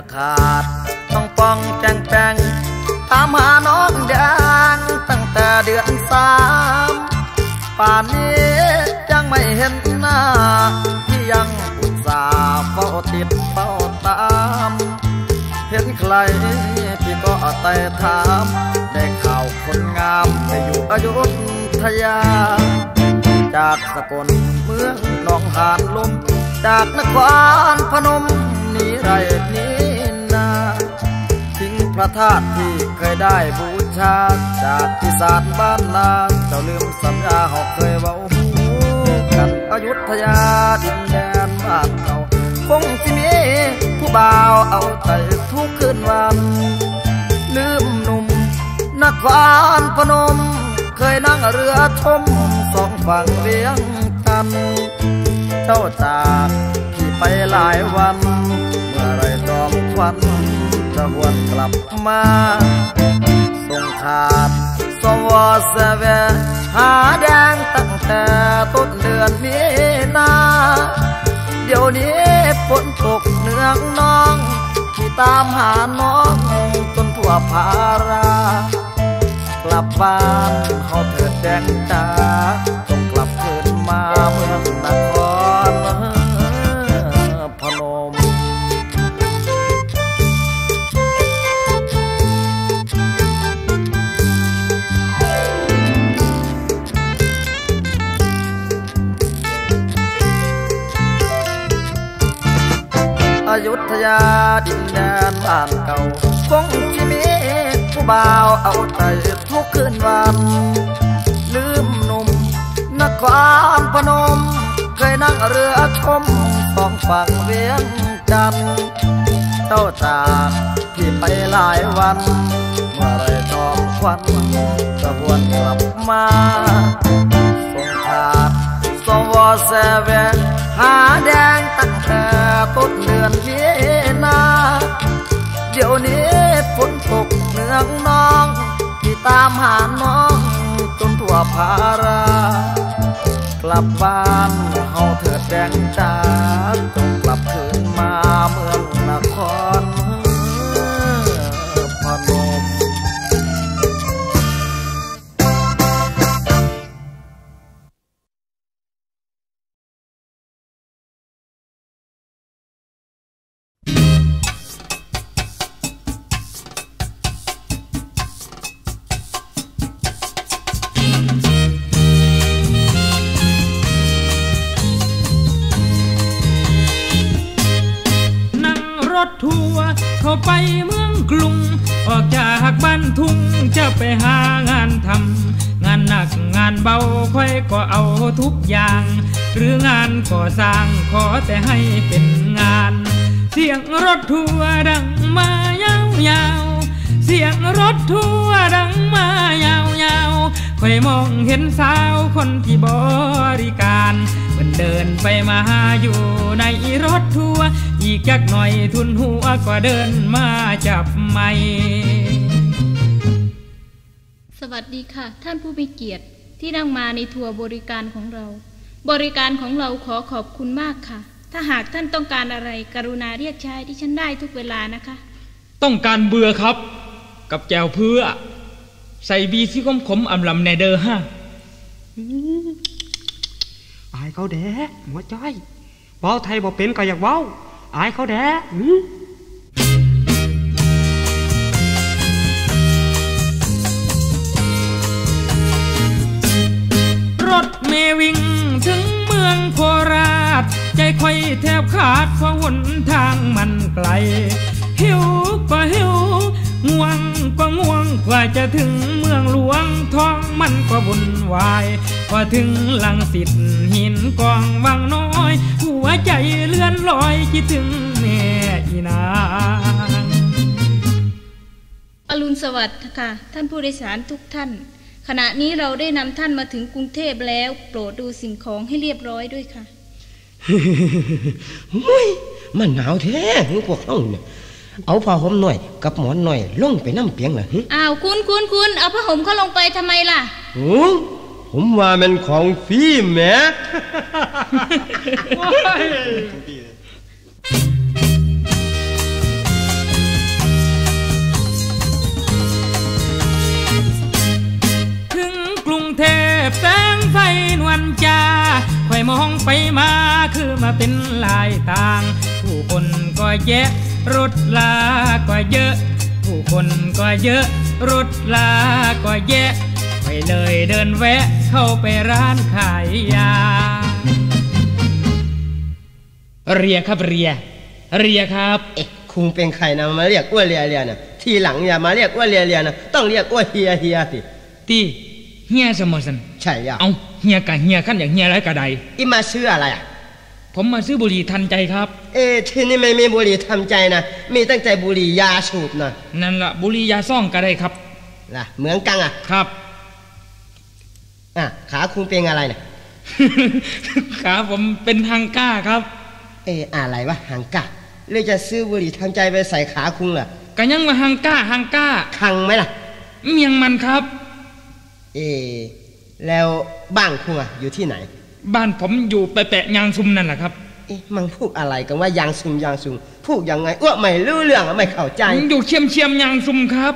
ขาดต้องป้องแจงแปงตามหาน้องแดงตั้งแต่เดือน3ป่านนี้ยังไม่เห็นหน้าที่ยังอุตส่าห์เฝ้าติดเฝ้าตามเห็นใครที่ก็ไต่ถามได้ข่าวคนงามไปอยู่อยุธยาจากสกลเมืองหนองหานลมจากนครพนมนี่ไรนี่นาทิ้งพระธาตุที่เคยได้บูชาจากที่ศาลบ้านนาเจ้าลืมสัญญาเขาเคยเว้ากันอยุธยาดินแดนบ้านเราคงที่มีผู้บ่าวเอาแต่ทุกคืนวันลืมหนุ่มนครพนมเคยนั่งเรือชมสองฝั่งเวียงจันทร์เจ้าจากพี่ไปหลายวันเมื่อไรจอมควันจะหวนกลับมาส่งขาดสวเสวหาแดงตั้งแต่ต้นเดือนมีนาเดี๋ยวนี้ฝนตกเนืองน้องที่ตามหาน้องจนทั่วภารากลับบ้านเขาเถิดแดงจ๋าต้องกลับคืนมาเมืองนครพนมอยุธยาดินแดนบ้านเก่าคงที่มีผู้บ่าวเอาแต่ทุกคืนวันลืมหนุ่มนครพนมเคยนั่งเรือชมสองฝั่งเวียงจันทร์เจ้าจากพี่ไปหลายวันเมื่อไรจอมควันจะหวนกลับมาส่งขาดสวเสวหาแดงตั้งแต่ต้นเดือนมีนาเดี๋ยวนี้ฝนตกเนืองน้องที่ตามหาน้องจนทั่วภารากลับบ้านเฮาเถิดแดงจ๋าต้องกลับคืนมาเมืองนครพนมทัวร์เข้าไปเมืองกรุงออกจากบ้านทุ่งจะไปหางานทำงานหนักงานเบาค่อยก็เอาทุกอย่างหรืองานก่อสร้างขอแต่ให้เป็นงานเสียงรถทัวร์ดังมายาวๆเสียงรถทัวร์ดังมายาวๆค่อยมองเห็นสาวคนที่บริการมันเดินไปมาอยู่ในรถทัวร์อีกจักหน่อยทุนหัวก็เดินมาจับไมค์สวัสดีค่ะท่านผู้มีเกียรติที่นั่งมาในทัวร์บริการของเราบริการของเราขอขอบคุณมากค่ะถ้าหากท่านต้องการอะไรกรุณาเรียกใช้ที่ฉันได้ทุกเวลานะคะต้องการเบื่อครับกับแจวเพื่อใส่บีซี่ขมๆอำลำในเดอร์ฮะอายเขาแดกหัวใจเว้าไทยบ่เป็นก็อยากเว้าอายเขาแดกรถเมล์วิ่งถึงเมืองโคราชใจค่อยแทบขาดเพราะหนทางมันไกลหิวก็หิวง่วงก็ง่วงกว่าจะถึงเมืองหลวงท้องมันก็วุ่นวายพอถึงลังสิตหินกองวังน้อยหัวใจเลื่อนลอยคิดถึงแม่อีนางอรุณสวัสดิ์ค่ะท่านผู้โดยสารทุกท่านขณะนี้เราได้นำท่านมาถึงกรุงเทพแล้วโปรดดูสิ่งของให้เรียบร้อยด้วยค่ะมันหนาวแท้พวกเราเนี่ยเอาผ้าห่มหน่อยกับหมอนหน่อยลงไปน้ำเปียงเหรออ้าวคุณเอาผ้าห่มเขาลงไปทำไมล่ะผมว่ามันของฟรีแหมรมองไปมาคือมาเป็นลายต่างผู้คนก็แยะรถลาก็เยอะผู้คนก็เยอะรถลาก็แยะไปเลยเดินแวะเข้าไปร้านขายยาเรียครับเรียครับคุณเป็นใครนะมาเรียกอ้วนเรียนะทีหลังอย่ามาเรียกอ้วนเรียนะต้องเรียกอ้วนเฮียสิตีเฮียสมสันใช่แล้วเอาเฮียกับเฮียขั้นอย่างเฮียไรกระไดอีมาซื้ออะไรอ่ะผมมาซื้อบุหรี่ทันใจครับที่นี่ไม่มีบุหรี่ทำใจนะมีตั้งใจบุหรี่ยาสูบนะนั่นละบุหรี่ยาซ่องก็ได้ครับล่ะเหมือนกันอ่ะครับขาคุณเป็นอะไรเนี่ยขาผมเป็นฮังก้าครับอะไรวะฮังก้าเลยจะซื้อบุหรี่ทำใจไปใส่ขาคุณเหรอก็ยังมาฮังก้าคังไหมล่ะเมียงมันครับแล้วบ้านคุณอยู่ที่ไหนบ้านผมอยู่แปะยางซุมนั่นแหละครับมันพูดอะไรกันว่ายางซุมพูดยังไงอ้วกไม่รู้เรื่องไม่เข้าใจอยู่เชียมยางซุมครับ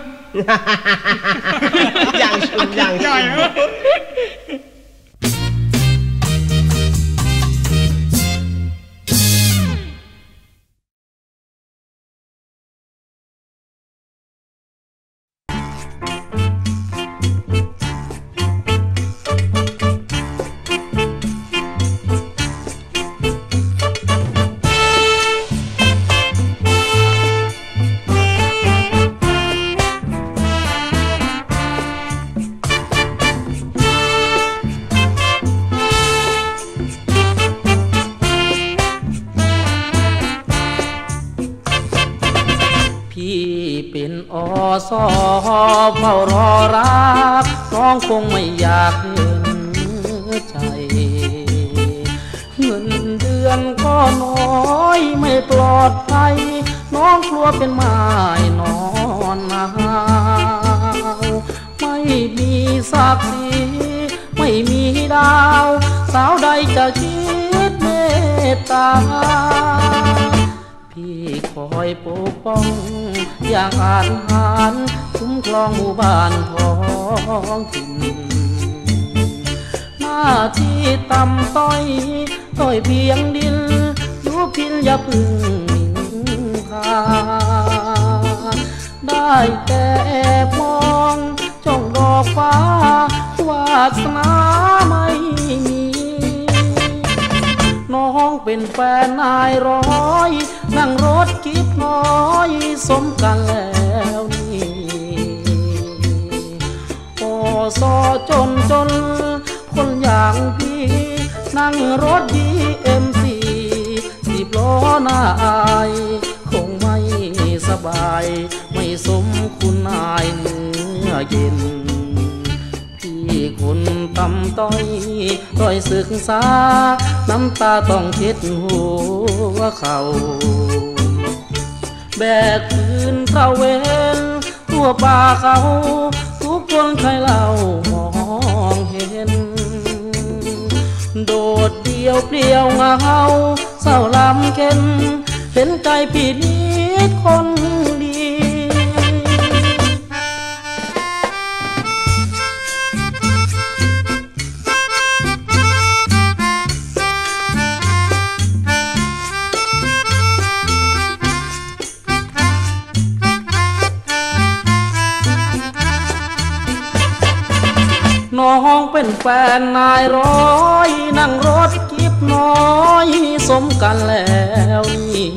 ยางซุมเป็นอสเฝ้ารอรักน้องคงไม่อยากเห็นใจเงินเดือนก็น้อยไม่ปลอดภัยน้องกลัวเป็นไม้นอนหนาวไม่มีศักดิ์ศรีไม่มีดาวสาวใดจะคิดเมตตาพี่คอยปกป้องอย่างอาจหาญคุ้มครองหมู่บ้านท้องถิ่นหน้าที่ต่ำต้อยเพียงดินอยู่พินอย่าพึ่งนินทาได้แต่แอบมองจ้องดอกฟ้าวาสนาไม่มีน้องเป็นแฟนนายร้อยนั่งรถกิ๊บน้อยสมกันแล้วนี่พอสอจนคนอย่างพี่นั่งรถDMC 10 ล้อหน้าอายคงไม่สบายไม่สมคุณนายเนื้อเย็นพี่คนต่ำต้อยศึกษาน้ำตาต้องเช็ดหัวเข่าแบกคืนตะเวนทั่วป่าเขาทุกคนใครเล่ามองเห็นโดดเดี่ยวเปลี่ยวเงาเศร้าลำเค็นเห็นใจพี่นิดคนดีน้องเป็นแฟนนายร้อยนั่งรถกิ๊บน้อยสมกันแล้วนี่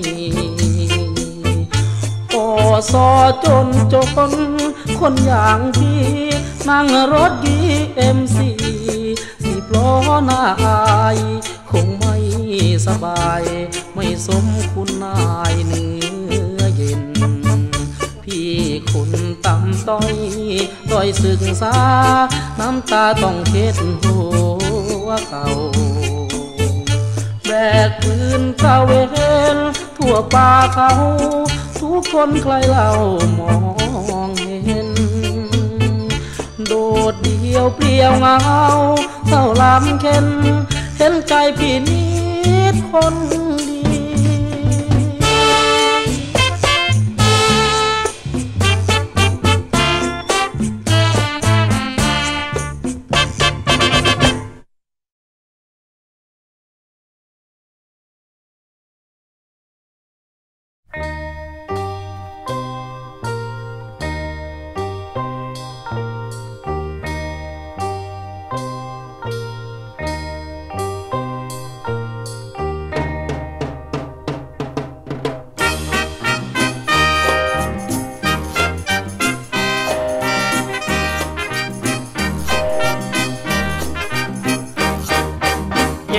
พอสอจนคนอย่างพี่นั่งรถDMC 10 ล้อหน้าอายคงไม่สบายไม่สมคุณนายเนื้อเย็นพี่คนต่ำต้อยศึกษาน้ำตาต้องเช็ดหัวเข่าแบกปืนตะเวนทั่วป่าเขาทุกคนใครเล่ามองเห็นโดดเดี่ยวเปลี่ยวเงาเศร้าลำเค็นเห็นใจพี่นิดคน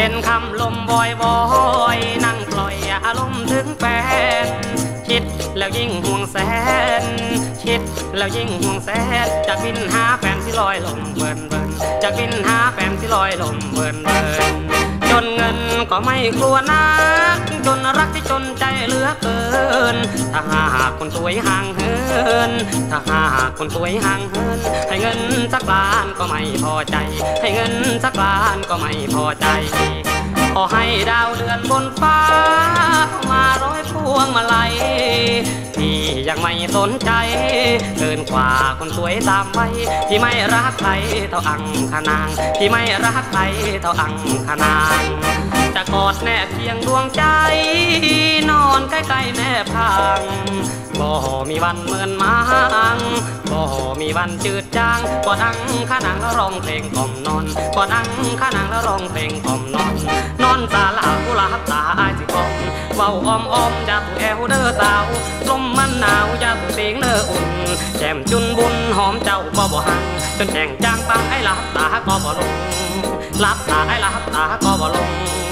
เป็นคำลมบอยๆนั่งปล่อยอารมณ์ถึงแฟนคิดแล้วยิ่งห่วงแสนคิดแล้วยิ่งห่วงแสนจากบินหาแฟนที่ลอยลมเบินจากบินหาแฟนที่ลอยลมเบินจนเงินก็ไม่กลัวนักจนรักที่จนใจเหลือเกินถ้าหากคนสวยห่างเหินถ้าหากคนสวยห่างเหินให้เงินสักล้านก็ไม่พอใจให้เงินสักล้านก็ไม่พอใจขอให้ดาวเดือนบนฟ้ามาร้อยพวงมาลัยที่ยังไม่สนใจเกินกว่าคนสวยตามไว้ที่ไม่รักใครเท่าอังคณางที่ไม่รักใครเท่าอังคณางจะกอดแนบเพียงดวงใจนอนใกล้ๆแนบพังบ่มีวันเหมือนมังบ่มีวันจืดจางกอดอังคณางแล้วร้องเพลงกล่อมนอนกอดอังคณางแล้วร้องเพลงกล่อมนอนนอนตาลากุหลาบตาอายสิกล่อมเว้าอ้อมอย่าถูแอวเด้อสาวลมมันหนาวอย่าถูเสียงเด้ออุ่นแจ่มจุนบุญหอมเจ้าบ่หังจนแจ้งจางปังไอ้หลับตาก็บ่ลงหลับตาไอ้หลับตาก็บ่ลง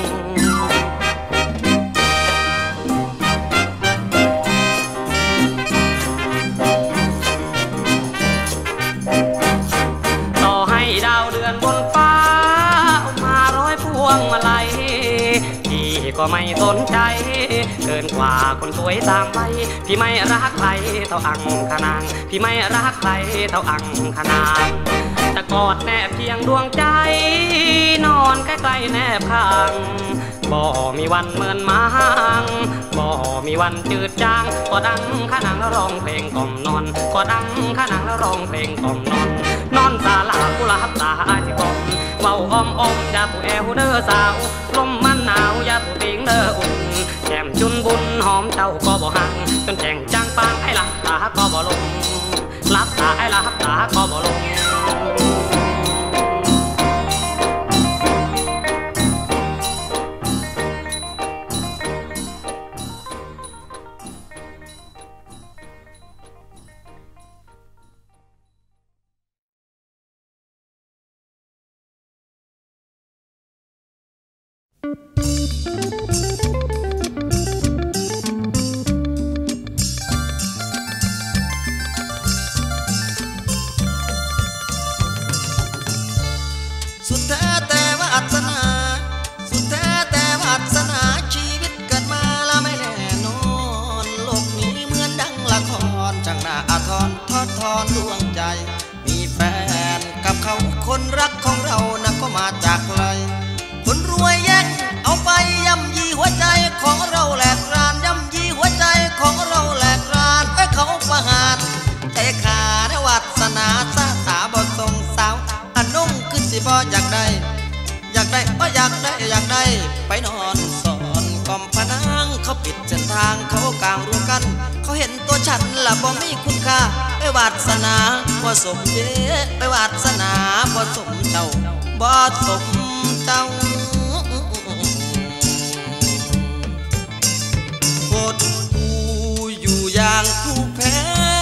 ต่อให้ดาวเดือนบนฟ้ามาร้อยพวงมาลัยพี่ก็ไม่สนใจเกินกว่าคนสวยตามไปพี่ไม่รักใครเท่าอังคณางพี่ไม่รักใครเท่าอังคณางจะกอดแนบเพียงดวงใจนอนใกล้ๆแนบข้างบ่มีวันเหมือนมังบ่มีวันจืดจางกอดอังคณางแล้วร้องเพลงกล่อมนอนกอดอังคณางแล้วร้องเพลงกล่อมนอนนอนตาลากุหลาบตาอายสิกล่อมเว้าอ้อมอย่าถูแอวเด้อสาวลมมันหนาวอย่าถูเสียงเด้ออุ่นแจ่มจุนบุญหอมเจ้าก็บ่หังจนแจ้งจางปางไอ้หลับตาก็บ่ลงหลับตาไอ้หลับตาก็บ่ลงสุดแท้แต่วาสนาสุดแท้แต่วาสนาชีวิตเกิดมาแล้วไม่แน่นอนโลกนี้เหมือนดังละครช่างน่าอาทรทอดทอนดวงใจมีแฟนกับเขาคนรักของเรานะก็มาจากไกลคนรวยแย่งเอาไปย่ำยีหัวใจของเราแหลกรานย่ำยีหัวใจของเราแหลกรานให้เขาประหารใจขาดวาสนาสาตาบ่ทรงสาวอันนุ่งคือสิบ่อยากได้อยากได้ไปนอนสอนกอมพนังเขาปิดเส้นทางเขากลางรวมกันเขาเห็นตัวฉันละบ่มีคุณค่าไปวาสนาบ่สมเด้ไปวาสนาบ่สมเจ้าบ่สมเจ้าโคตรกูอยู่อย่างผู้แพ้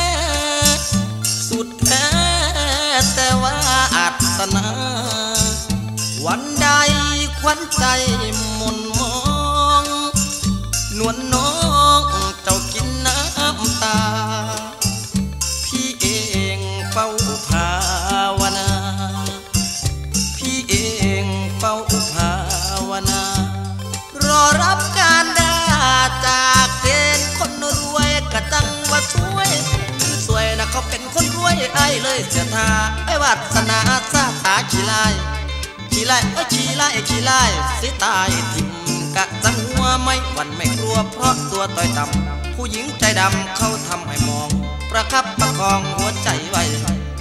สุดแท้แต่ว่าอาสนาวันใดควันใจมนมองนวลน้องเจ้ากินน้ำตาพี่เองเฝ้าภาวนาพี่เองเฝ้าภาวนารอรับการด่าจากเกณฑ์คนรวยกะจังว่าสวยสวยนะเขาเป็นคนรวยไอ้เลยเสียท่าไอ้วาสนาซาตาขี้ลายขี้ลายสิตายทิมกะจังหัวไม่หวั่นไม่กลัวเพราะตัวต่อยต่ำผู้หญิงใจดำเขาทำให้มองประคับประคองหัวใจไว้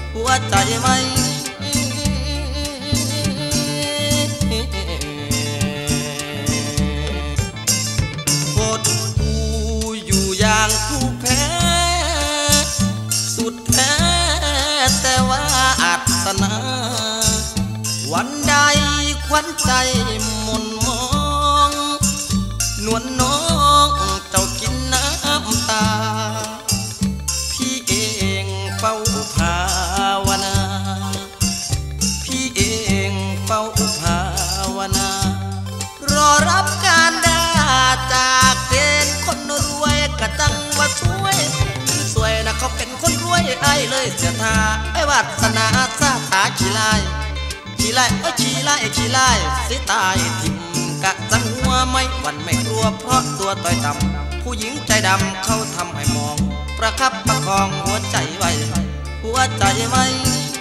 โคตรกูอยู่อย่างผู้แพ้สุดแท้แต่ว่าอาสนาวันใดควันใจมนมองนวลน้องเจ้ากินน้ำตาพี่เองเฝ้าภาวนาพี่เองเฝ้าภาวนาช่วยสวยนะเขาเป็นคนรวยไอ้เลยเสียท่าไอ้วาสนาซาตาขี้ลายขี้ลายขี้ลายขี้ลายสิตายทิ่มกะจังหัวไม่หวั่นไม่กลัวเพราะตัวต่อยต่ำผู้หญิงใจดำเขาทำให้มองประคับประคองหัวใจไว้หัวใจไว้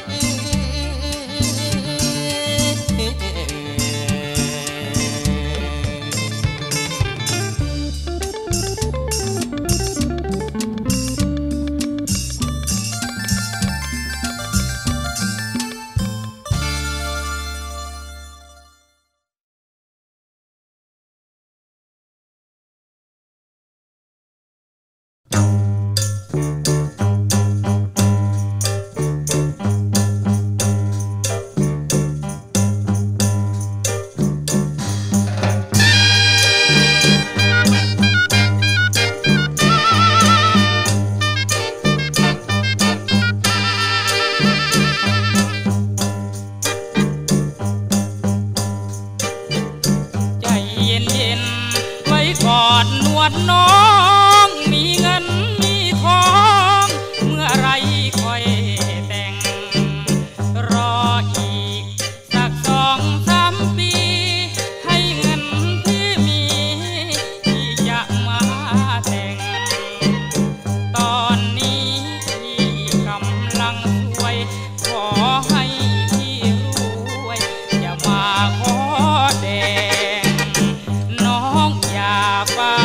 น้องมีเงินมีทองเมื่อไรค่อยแต่งรออีกสัก2-3 ปีให้เงินที่มีที่จะมาแต่งตอนนี้พี่กำลังสวยขอให้พี่รวยอย่ามาขอแดงน้องอย่าเฝ้า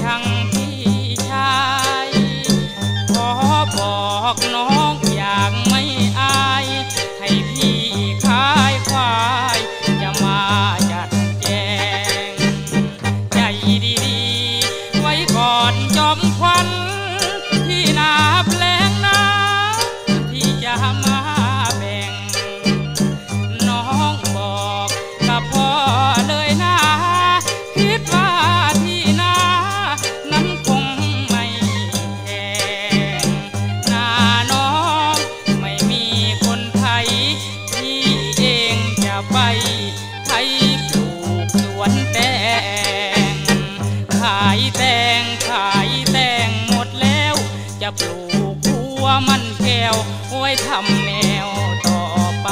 บอกน้องอย่างไม่อายให้พี่ขายควายจะมาจัดแจงใจดีๆไว้ก่อนจอมควันที่นาแปลงนาที่จะมาแบ่งน้องบอกกับพ่อเลยนะคิดว่าที่นานั้นคงไม่แพงนาน้องไม่มีคนไทยที่เองจะไปไทยปลูกสวนแตงขายแตงหมดแล้วจะปลูกบัวมันแก้วไว้ทำแนวต่อไป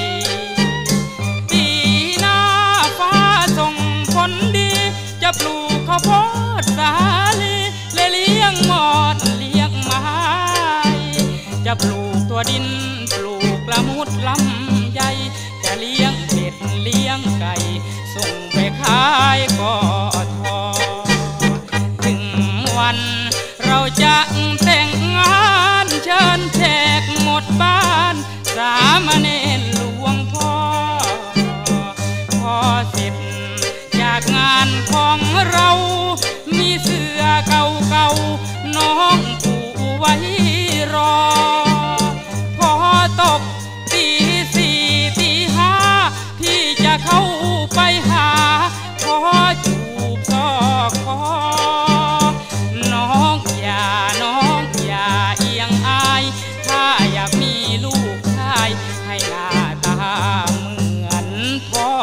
ปีหน้าฟ้าส่งผลดีจะปลูกข้าวโพดสาลีและเลี้ยงหมอดเลี้ยงไม้จะปลูกตัวดินปลูกละมุดลำใหญ่จะเลี้ยงเป็ดเลี้ยงไก่ส่งไปขายก็ทอถึงวันเราจะแต่งงานเชิญแขกหมดบ้านสามเณรหลวงพ่อพอเสร็จจากงานของเรามีเสื้อเก่าๆน้องผูกไว้รอพอตกตี4 ตี 5พี่จะเข้าไปหาขอจูบซอกคอน้องอย่าเอียงอายถ้าอยากมีลูกชายให้หน้าตาเหมือนพ่อ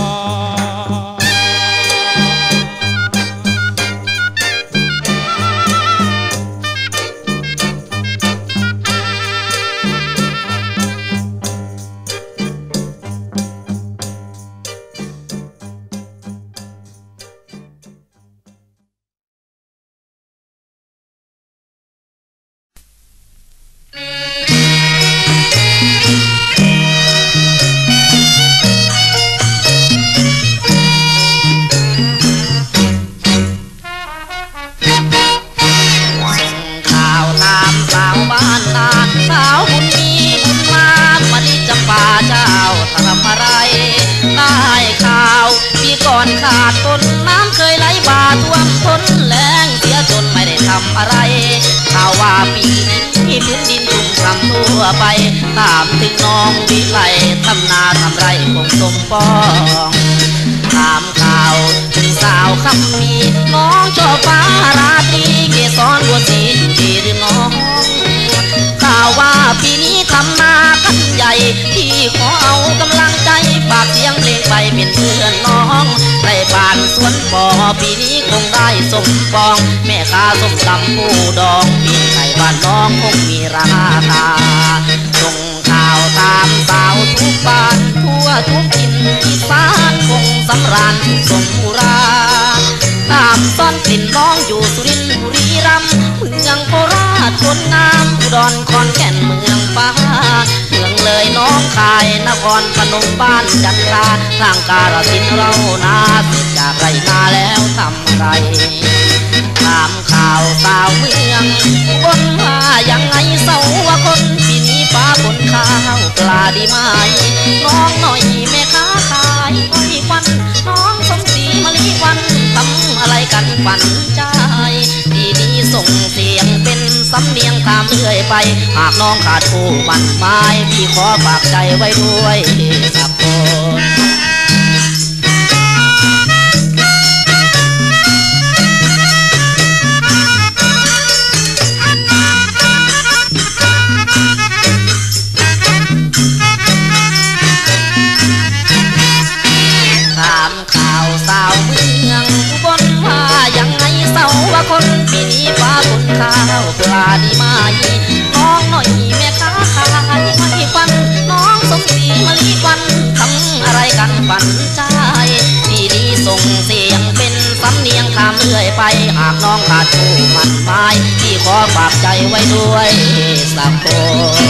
ขาดต้นน้ำเคยไหลบ่าท่วมทนแล้งเสียจนไม่ได้ทำอะไรข่าวว่าปีนี้พื้นดินชุ่มฉ่ำทั่วไปตามถึงน้องวิไลทำนาทำไรคงสมปองตามข่าวถึงสาวคำมีน้องชอบฟ้าราตรีเกสรบัวสีดีหรือน้องข่าวว่าปีนี้ทำนากันใหญ่ที่ขอเอากำลังใจฝากเสียงเพลงไปเป็นเพื่อนน้องไรบ้านสวนแตบ่ปีนี้คงได้สมปองแม่ค้าส้มตำปูดองปีไก่บ้านน้องคงมีราคาส่งข่าวตามสาวทุกบ้านทั่วทุกถิ่นอีสานคงสำราญสมมุราตามซ่อนกลิ่นน้องอยู่สุรินทร์บุรีรัมย์เมืองโคราชคนงามอุดรขอนแก่นเมืองฟ้าเมืองเลยน้องคายนครพนมบ้านจันทราทางกาฬสินธุ์เรานาเสร็จจากไรมาแล้วทำไรถามข่าวสาวเมืองบนว่ายังไงเศร้าว่าคนปีนี้ฟ้าฝนข้าวปลาดีไหมน้องหน่อยแม่ค้าขายอ้อยควันน้องสมศรีมะลิวันทำอะไรกันฝันใจปีนี้ส่งเสียงเป็นสำเนียงตามเรื่อยไปหากน้องขาดผู้มั่นหมายพี่ขอฝากใจไว้ด้วยสักคนคนปีนี้ฟ้าฝนข้าวปลาดีไหมน้องหน่อยแม่ค้าขายอ้อยควันน้องสมศรีมะลิวันทำอะไรกันฝันใจปีนี้ส่งเสียงเป็นสำเนียงตามเรื่อยไปหากน้องขาดผู้มั่นหมายพี่ขอฝากใจไว้ด้วยสักคน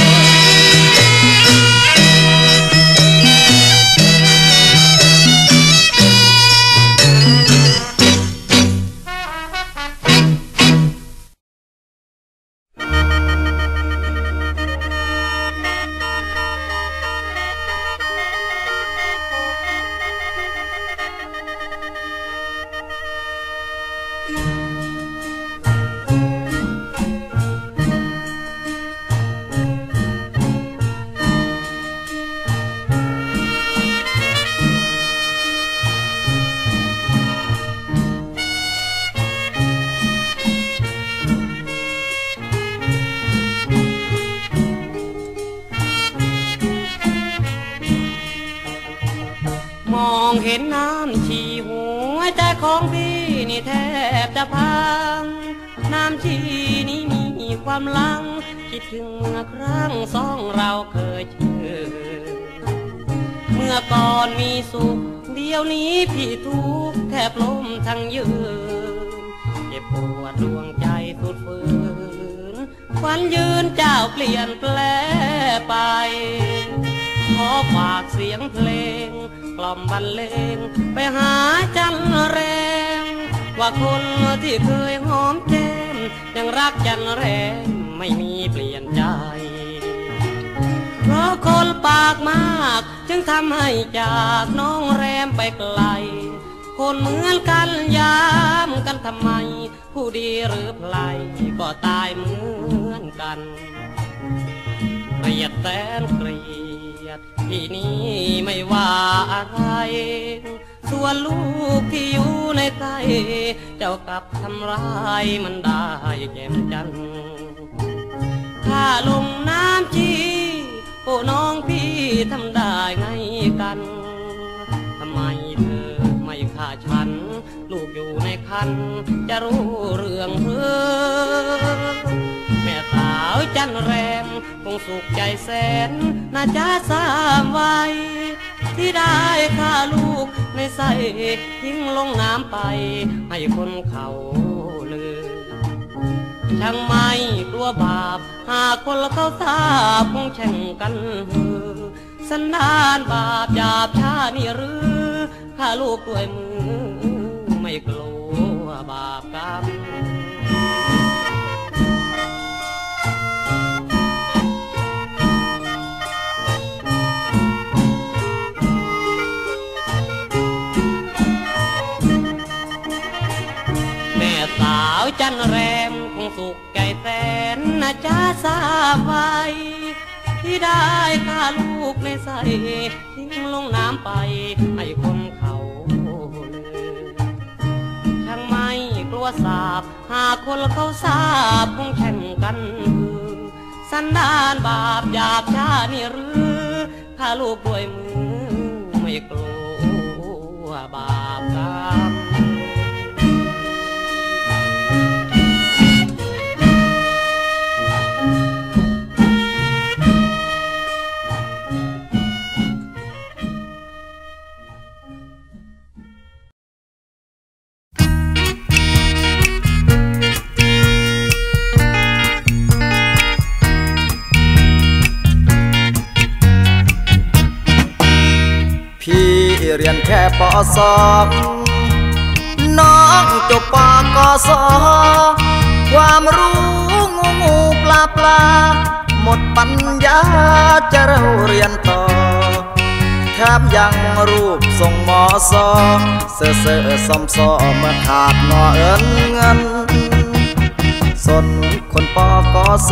เห็นน้ำชีหัวใจของพี่นี่แทบจะพังน้ำชีนี้มีความลังคิดถึงเมื่อครั้งสองเราเคยเจอเมื่อก่อนมีสุขเดี๋ยวนี้พี่ทุกข์แทบล้มทั้งยืนเจ็บปวดดวงใจสุดฝืนควันยืนเจ้าเปลี่ยนแปลไปขอฝากเสียงเพลงกล่อมบรรเลงไปหาจันแรงว่าคนที่เคยหอมแก้มยังรักจันแรงไม่มีเปลี่ยนใจเพราะคนปากมากจึงทำให้จากน้องแรมไปไกลคนเหมือนกันยามกันทำไมผู้ดีหรือไพลก็ตายเหมือนกันเกลียดแสนเกลียดที่นี่ไม่ว่าอะไรส่วนลูกที่อยู่ในใจเจ้ากับทำร้ายมันได้แจ่มจันถ้าลงน้ำจีโอ้น้องพี่ทำได้ไงกันทำไมเธอไม่ฆ่าฉันลูกอยู่ในคันจะรู้เรื่องหรือแม่สาวจันแรมคงสุขใจแสนน่าจะสามไว้ที่ได้ฆ่าลูกในใส่ทิ้งลงน้ำไปให้คนเขาลือช่างไม่กลัวบาปหากคนเขาทราบคงแช่งกันสันดานบาปหยาบช้านี่หรือฆ่าลูกด้วยมือไม่กลัวบาปกรรมสาวจันแรมคงสุขใจแสนน่าจะทราบไว้ที่ได้ฆ่าลูกในใส่ทิ้งลงน้ำไปให้คนเขาลือช่างไม่กลัวสาบหากคนเขาทราบคงแข่งกันสันดานบาปหยาบช้านี่หรือฆ่าลูกด้วยมือไม่กลัวบาปกรรมยนแค่ป.2 น้องจบป.ก.ศ.ความรู้งูปลาหมดปัญญาจะเราเรียนต่อแทบยังรูปทรงม.ศ.เซ่อซอมซอเมื่อขาดงอเงินสนคนป.ก.ศ.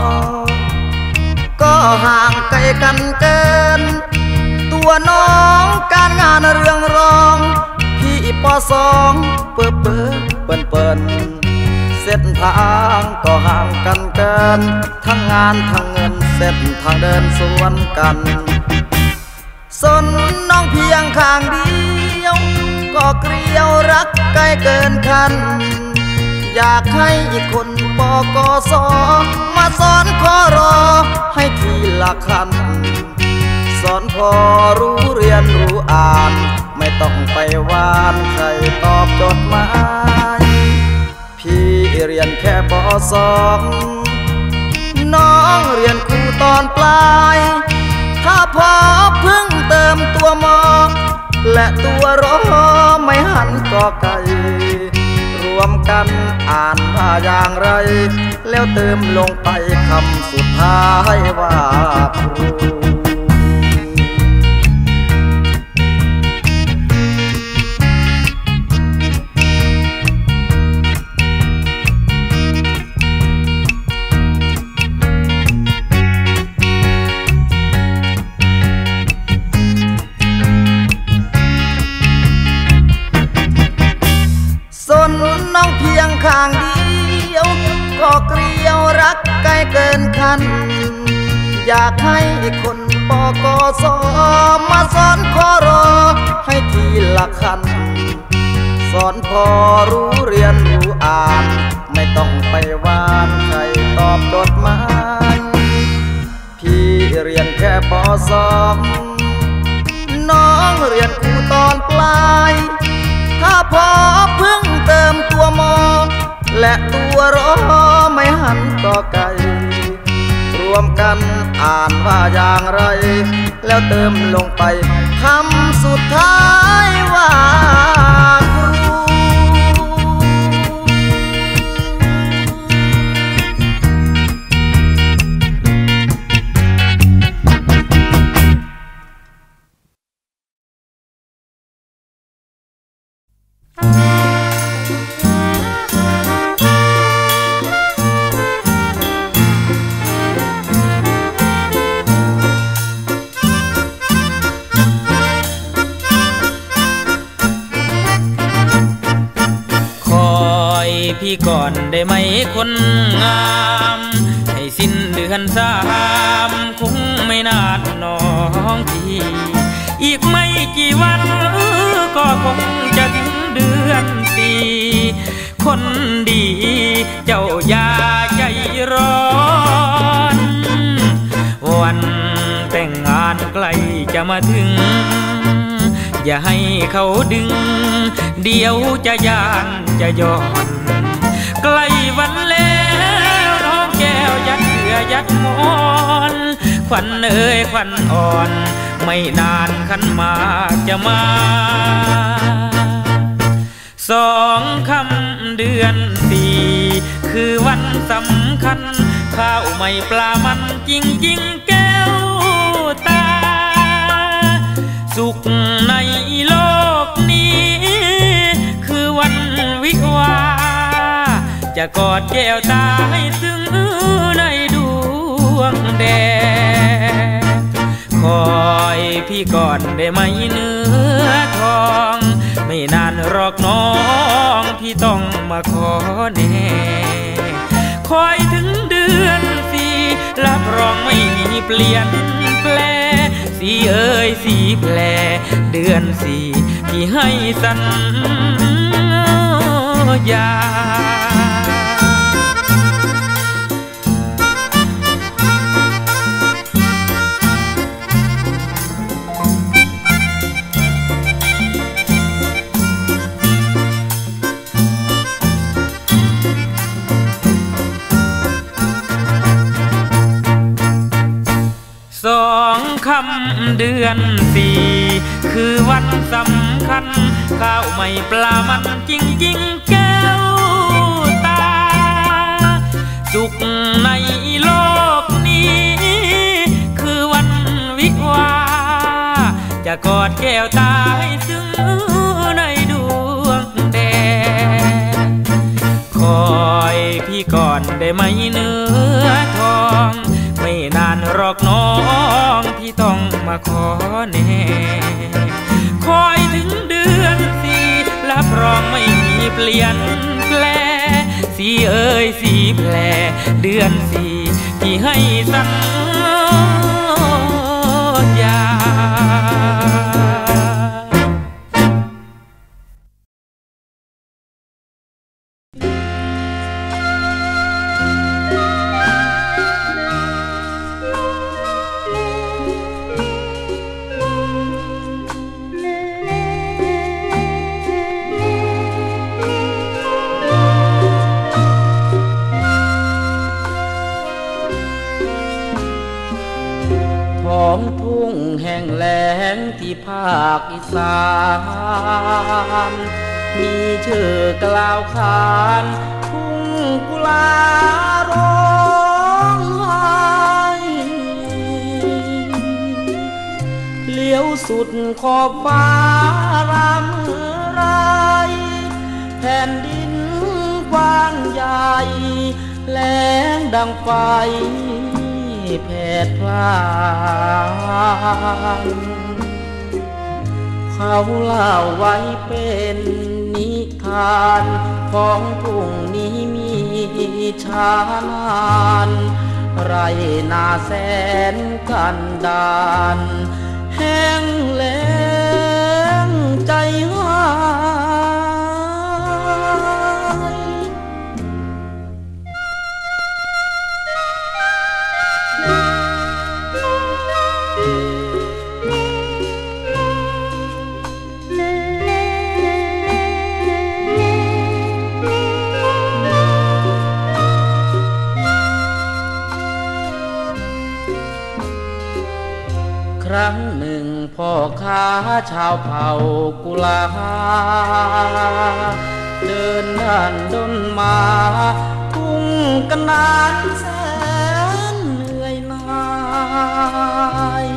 ก็ห่างไกลกันเกินตัวน้องการงานเรื่องรองพี่ป.2เปิ่นเส้นทางก็ห่างกันเกินทั้งงานทั้งเงินเส้นทางเดินสวนกันสนน้องเพียงข้างเดียวก็เกลียวรักใกล้เกินคันอยากให้อีกคนป.ก.ศ.มาสอนขอรอให้ทีละคันสอนพอรู้เรียนรู้อ่านไม่ต้องไปวานใครตอบจดหมายพี่เรียนแค่ป.2 น้องเรียนครูตอนปลายถ้าพอเพิ่งเติมตัวมอและตัวรอไม่หันกอไก่รวมกันอ่านว่าอย่างไรแล้วเติมลงไปคำสุดท้ายว่าครูน้องเพียงข้างเดียวก็เกลียวรักใกล้เกินคันอยากให้คนป.ก.ศ.มาสอนขอรอให้ทีละคันสอนพอรู้เรียนรู้อ่านไม่ต้องไปวานใครตอบจดหมายพี่เรียนแค่ป.2 น้องเรียนครูตอนปลายถ้าพอเพิ่งเติมตัวมอและตัวรอไม่หันกอไก่รวมกันอ่านว่าอย่างไรแล้วเติมลงไปคำสุดท้ายว่าครูพี่ก่อนได้ไหมคนงามให้สิ้นเดือน3คงไม่นานน้องพี่อีกไม่กี่วันก็คงจะถึงเดือน4คนดีเจ้าอย่าใจร้อนวันแต่งงานใกล้จะมาถึงอย่าให้เขาดึงเดี๋ยวจะย่านจะย้อนใกล้วันแล้วน้องแก้วยัดเสือยัดหมอนขวัญเอ้ยขวัญอ่อนไม่นานขันหมากจะมา2 ค่ำเดือน4คือวันสำคัญข้าวไม่ปลามันจริงๆแก้วตาสุขในโลกนี้คือวันวิวาจะกอดแก้วตาให้ซึ้งในดวงแดงคอยพี่ก่อนได้ไหมเนื้อทองไม่นานหรอกน้องพี่ต้องมาขอแน่คอยถึงเดือน4รับรองไม่มีเปลี่ยนแปลสีเอ้ยสีแผลเดือน4พี่ให้สัญญา2 ค่ำเดือน4 คือวันสำคัญข้าวไม่ปลามันจริงๆแก้วตาสุขในโลกนี้คือวันวิวาจะกอดแก้วตาให้ซึ้งในดวงแดงคอยพี่ก่อนได้ไหมเนื้อทองไม่นานหรอกน้องพี่ต้องมาขอแน่คอยถึงเดือนสี่รับรองไม่มีเปลี่ยนแปลสีเอ้ยสีแผลเดือนสี่ที่ให้สัญญาที่ภาคอีสานมีชื่อกล่าวขานทุ่งกุลาร้องไห้เลี้ยวสุดขอบฟ้ารำไรแผ่นดินกว้างใหญ่แหลงดังไฟแผดพลานเขาเล่าไว้เป็นนิทานของทุ่งนี้มีชานานไรนาแสนกันดานแห้งแล้งใจหายครั้งหนึ่งพ่อค้าชาวเผ่ากุลาเดินด้านดนมาทุ่งกันนานแสนเหนื่อยหน่าย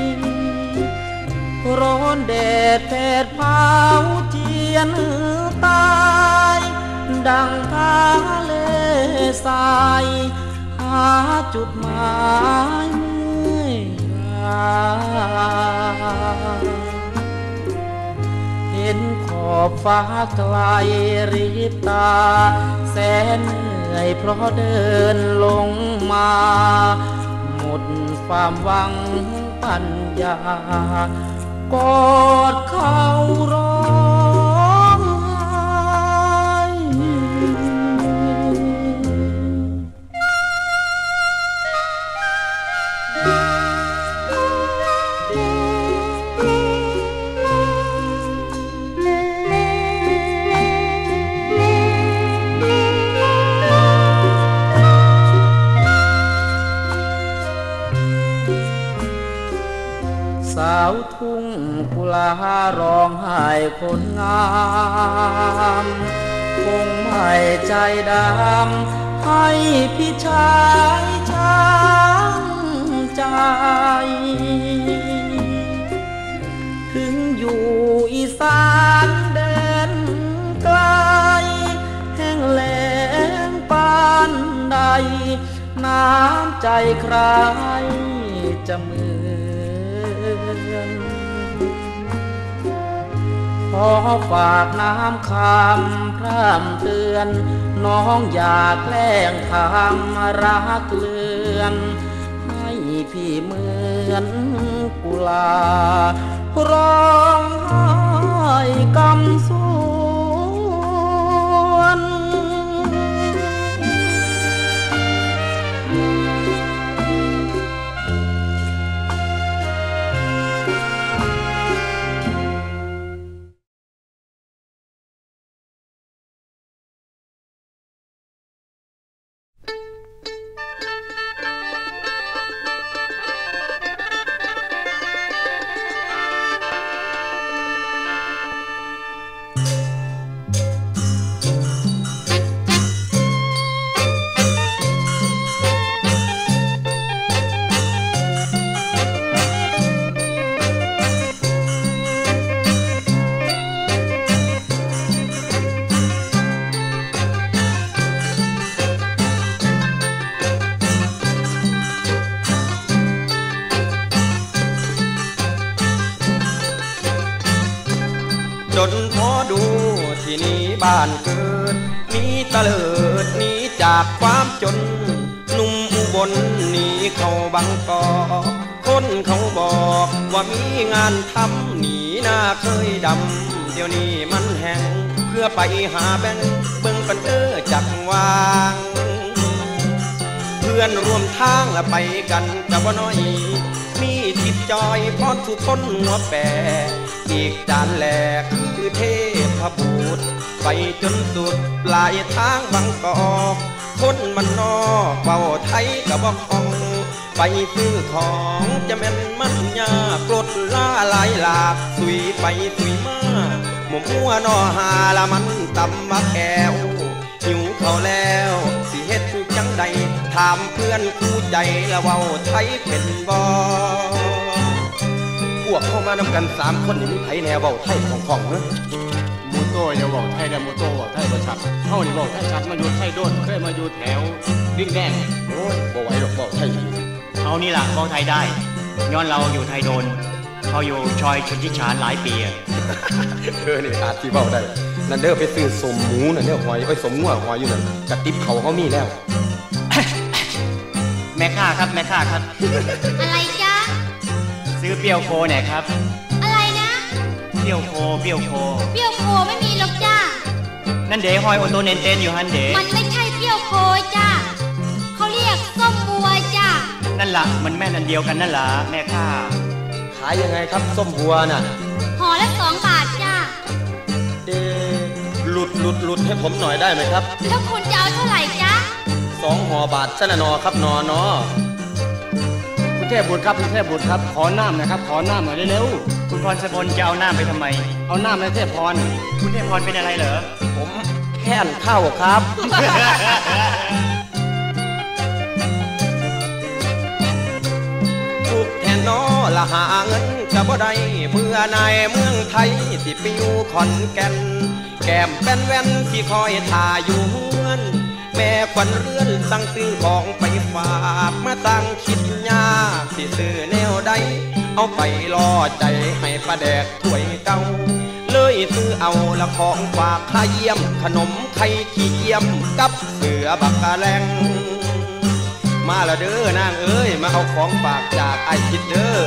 ร้อนแดดแผดเผาเจียนตายดังทะเลทรายหาจุดหมายเห็นขอบฟ้าไกลริบตาแสนเหนื่อยเพราะเดินลงมาหมดความหวังปัญญากอดเขาร้องไสาวทุ่งกุลาร้องไห้คนงามคงไม่ใจดำให้พี่ชายช้ำใจถึงอยู่อีสานแดนไกลแห้งแล้งปานใดน้ำใจใครจะมือขอฝากน้ำคำพร่ำเตือนน้องอย่าแกล้งทำรักเลือนให้พี่เหมือนกุลาร้องไห้กำสวนเที่นี้บ้านเกิดมีตะเลิดหนีจากความจนหนุ่มอุบลหนีเข้าบางกอกคนเขาบอกว่ามีงานทำหนีหน้าเคยดำเดี๋ยวนี้มันแห้งเพื่อไปหาแบงเบิ่งกันเด้อจักวางเพื่อนร่วมทางละไปกันกับว่าน้อยมีทิดจอยพรสุทนหัวแปรอีกจานแหลกคือเทพบุตรไปจนสุดปลายทางบางกอกคนมันนอกเบาไทยกับบอกของไปซื้อของจะแม่นมันยากกรดล่าลายหลากสุยไปสุยมาหมู่มัวนอหาละมันตำมาแก้วหิวเขาแล้วสิเฮ็ดจังใดถามเพื่อนคู่ใจละเว้าไทยเป็นบ่พวกเข้ามานำกัน3 คนนี่มีไผแนวเว้าไทยของเนอะมูโต้อย่าเว้าไทยได้มูโต้เว้าไทยบ่ชัดเฮานี่เว้าไทยชัดมาอยู่ไทยโดนเคยมาอยู่แถวดิ่งแดงโอ้ยบ่ไหวหรอกเว้าไทยเอานี่ล่ะเว้าไทยได้ย้อนเราอยู่ไทยโดนเขาอยู่ชอยชนทิชานหลายปีนี่อาจสิเว้าได้นั่นเด้อไปซื้อสมหมูนั่นเด้อหอยไว้สมงัวหอยอยู่นั่นกระติบเขามีแล้วแม่ค้าครับแม่ค้าครับอะไรจ๊ะซื้อเปรี้ยวโคหน่อยครับอะไรนะเปรี้ยวโคเปรี้ยวโคไม่มีหรอกจ้านั่นเด๋หอยโอโตเนนเตนอยู่ฮันเด๋มันไม่ใช่เปรี้ยวโคจ้าเขาเรียกส้มบัวจ้านั่นล่ะมันแม่นันเดียวกันนั่นล่ะแม่ค้าขายยังไงครับส้มบัวน่ะห่อละ2 บาทจ้าหลุดให้ผมหน่อยได้ไหมครับแล้วคุณจะเอาเท่าไหร่จ๊ะ 2 ห่อบาทชนะนอครับนอคุณเทพบุตรครับคุณเทพบุตรครับขอน้ำนะครับขอน้ำหน่อยเร็วๆคุณพรสมนจะเอาน้ำไปทำไมเอาน้ำในเทพพรคุณเทพพรเป็นอะไรเหรอผมแค่นข้าวครับทุกแทนนอละหาเงินกับบ่ได้เมื่อนายเมืองไทยสิไปอยู่ขอนแก่นแก้มเป็นแว่นที่คอยท่าอยู่เฮือนแม่ควันเรือนสั่งซื้อของไปฝากมาตั้งคิดยากสิซื้อแนวใดเอาไปล่อใจให้ป้าแดกถ้วยเก่าเลยซื้อเอาละของฝากไข่เยี่ยมขนมไข่ขี้เยี่ยมกับเสือบักกะแรงมาละเด้อนางเอ้ยมาเอาของฝากจากไอ้คิดเด้อ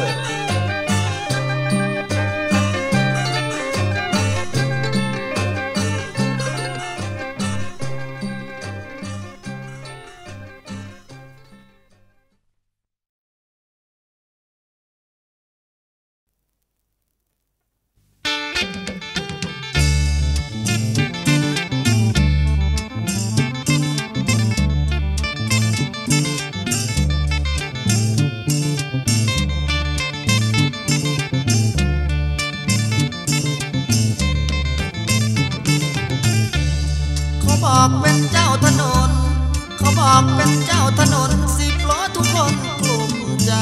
เป็นเจ้าถนนเขาบอกเป็นเจ้าถนน10 ล้อทุกคนกลุ่มใจ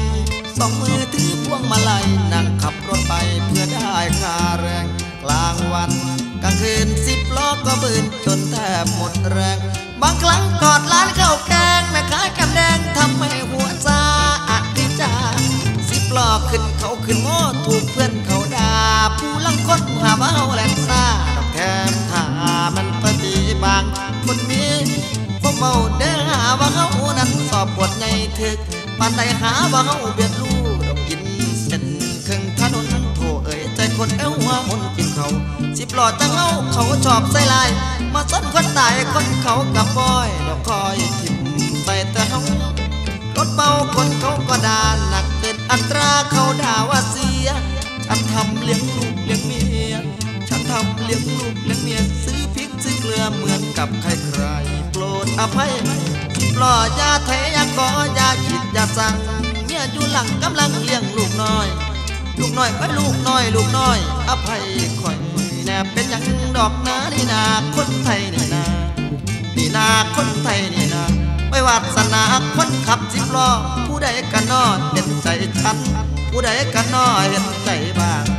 2 มือถือพวงมาลัยนั่งขับรถไปเพื่อได้ค่าแรงกลางวันกลางคืน10 ล้อก็บืนจนแทบหมดแรงบางครั้งกอดร้านข้าวแกงแม่ค้าแกมแดงทำให้หัวซาดีใจ10 ล้อขึ้นเขาขึ้นโง่ถูกเพื่อนเขาด่าผู้ลังคนหาว่าแหลมซ่าแถมถ้ามันปฏิบังคนมีพวกเมาเด้อหาว่าเขานั้นสอบบทไงถึกปานใดหาว่าเขาเบียดลูกดอกกินเส้นครึ่งถนนโถเอ่ยใจคนเอ้าหัวมนกินเขา10 ล้อจังเขาชอบใส่ลายมาสนคนตายคนเขากับบอยดอกคอยทิ่มใส่แต่เขารถเบาคนเขาก็ด่าหนักเกินอัตราเขาด่าว่าเสียฉันทำเลี้ยงลูกเลี้ยงเมียฉันทำเลี้ยงลูกเลี้ยงเมียซื้อพริกซื้อเกลือเหมือนกับใครโปรดอภัย10 ล้อยาไทยยาขอยาคิดยาสั่งเมียอยู่หลังกำลังเลี้ยงลูกน้อยไปลูกน้อยอภัยคอยแนบเป็นอย่างดอกนานี่นาคนไทยนี่นาคนไทยนี่นาไม่วาสนาคนขับ10 ล้อผู้ใดกันน้อเห็นใจฉันผู้ใดกันน้อเห็นใจบ้าง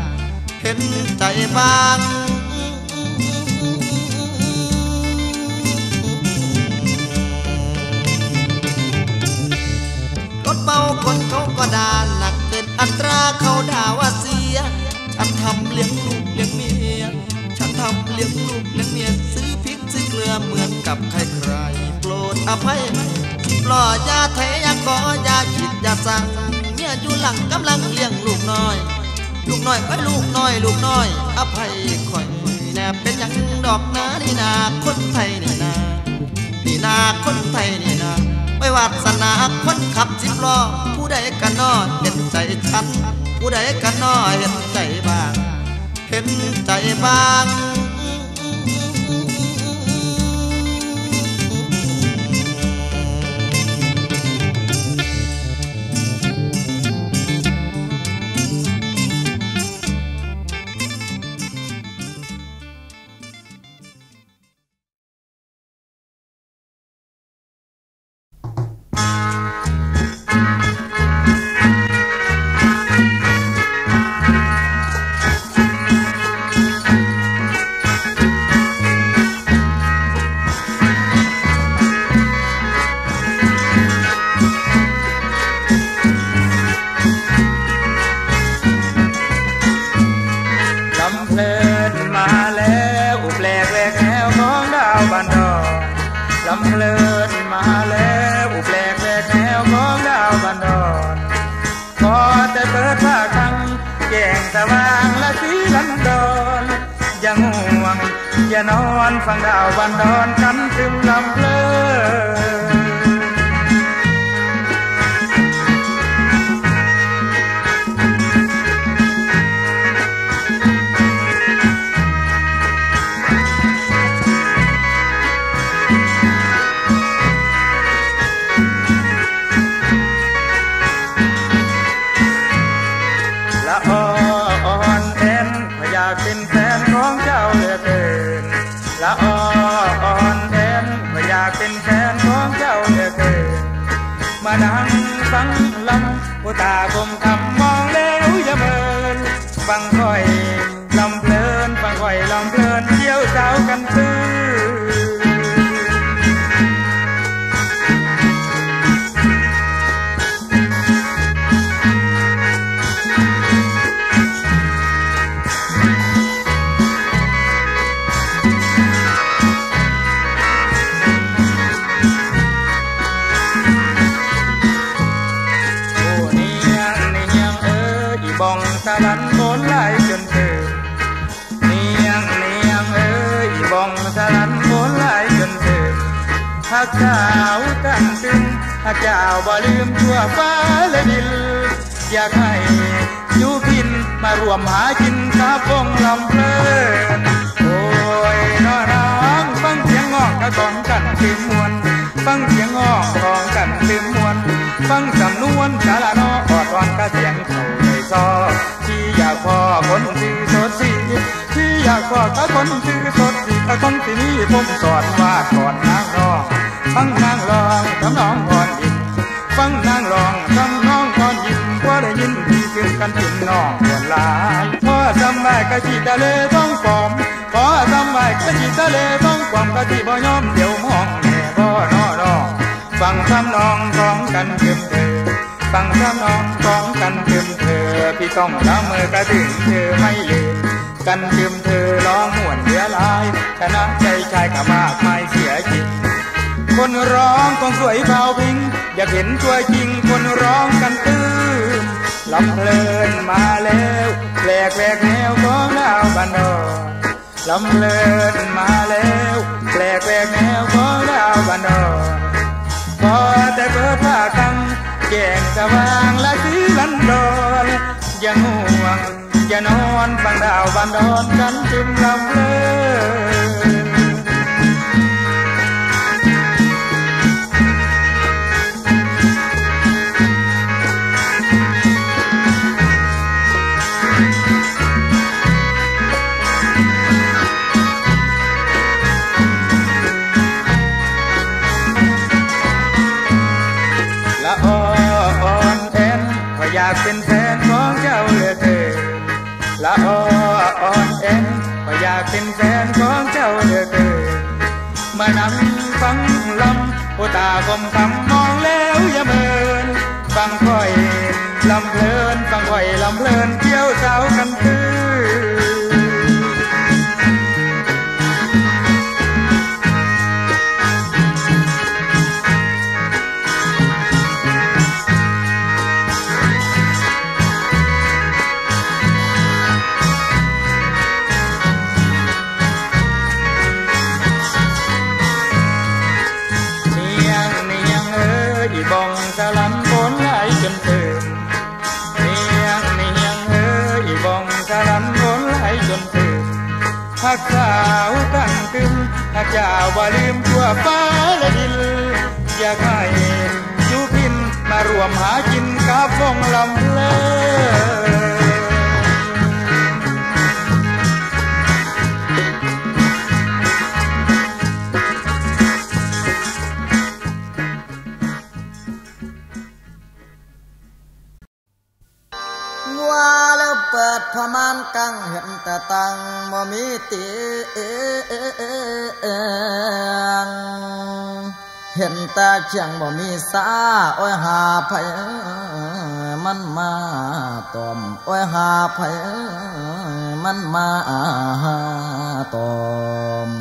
รถเบาคนเขาก็ด่าหนักเกินอัตราเขาด่าว่าเสียฉันทำเลี้ยงลูกเลี้ยงเมียฉันททำเลี้ยงลูกเลี้ยงเมียซื้อพริกซื้อเกลือเหมือนกับใครๆโปรดอภัยปล่อยยาเทยาขอยาขีดยาสั่งเมียอยู่หลังกำลังเลี้ยงลูกน้อยลูกน้อยก็ลูกน้อยลูกน้อยอภัยคอยแนบเป็นอย่างดอกนานี่นาคนไทยนี่นานี่นาคนไทยนี่นาไม่วาสนาคนขับ10 ล้อผู้ใดกันน้อเห็นใจฉันผู้ใดกันน้อเห็นใจบ้างเห็นใจบ้างอย่านอนฟังดาวบันดอนกันซึมลำเพลิละอ่อนเอ็นอยากเป็นแฟนของเจ้าเหลือเกินละอ่อนเอ็นอยากเป็นแฟนของเจ้าเหลือเกินมานั่งฟังลำผู้ตาคมคำมองแล้วอย่าเมินฟังค่อยลำเพลินฟังค่อยลำเพลินเที่ยวสาวกันตื้อสารันโอนไหลจนถึงเนียงเอ้ยบ้องสารันโอนไหลจนถึงหักเจ้ากันตึงหักเจ้าบ่ลืมทั่วฟ้าและดินอยากให้อยู่พินมารวมหากินกับวงลำเพลินโอ้ยน้องฟังเสียงงอกกระกองกันตื่นมวนฟังเสียงงอกกองกันตื่นมวนฟังสำนวนสาระนออดอ่อนกระเสียงเขาซอที่อยากพอคนชื่อสดสีที่อยากพอกับคนชื่อสดสีกับคนที่นี่ผมสอนว่าก่อนนางรองฟังนางรองทำน้องก่อนอินฟังนางรองทำน้องก่อนอินว่าได้ยินที่ขึ้นกันถึงน้องปวดลายพอทำไมกะจีทะเลต้องปอมพอทำไมกะจีทะเลต้องปอมกะจีบ่ยอมเดี๋ยวมองแน่บ่นอฟังทำน้องของกันเกิมเธอฟังทำน้องของกันเกิมเธอพี่ต้องละเมอกระถึงเธอไม่ลืมกันเกิมเธอร้องม่วนเหลือลายชนะใจชายกับมากมายเสียจริงคนร้องต้องสวยเบาพิงอยากเห็นตัวจริงคนร้องกันตื้มลำเพลินมาแล้วแปลกแหวกแนวของดาวบันดอนลำเพลินมาแล้วแปลกแหวกแนวของดาวบันดอนพอแต่เปิดผ้ากังแจ้งสว่างและสีลันดอนอย่าง่วงอย่านอนฟังดาวบันดอนกันซึมลำเพลินละอ่อนแอนก็อยากเป็นแฟนของเจ้าเหลือเกินละอ่อนแอนก็อยากเป็นแฟนของเจ้าเหลือเกินมานั่งฟังลำผู้ตาคมคำมองแล้วอย่าเมินฟังค่อยลำเพลินฟังค่อยลำเพลินเที่ยวสาวกันตื้อหักสาวตั้งตึมหากเจ้าบ่ลืมทั่วฟ้าและดินอยากให้อยู่พินมารวมหากินกับวงลำเลิว่าแล้วเปิดพมานกังเห็นแต่ตังบ่มีตีเห็นแต่เชียงบ่มีสาโอ้ยหาไผมันมาตอมโอ้ยหาไผมันมาตอม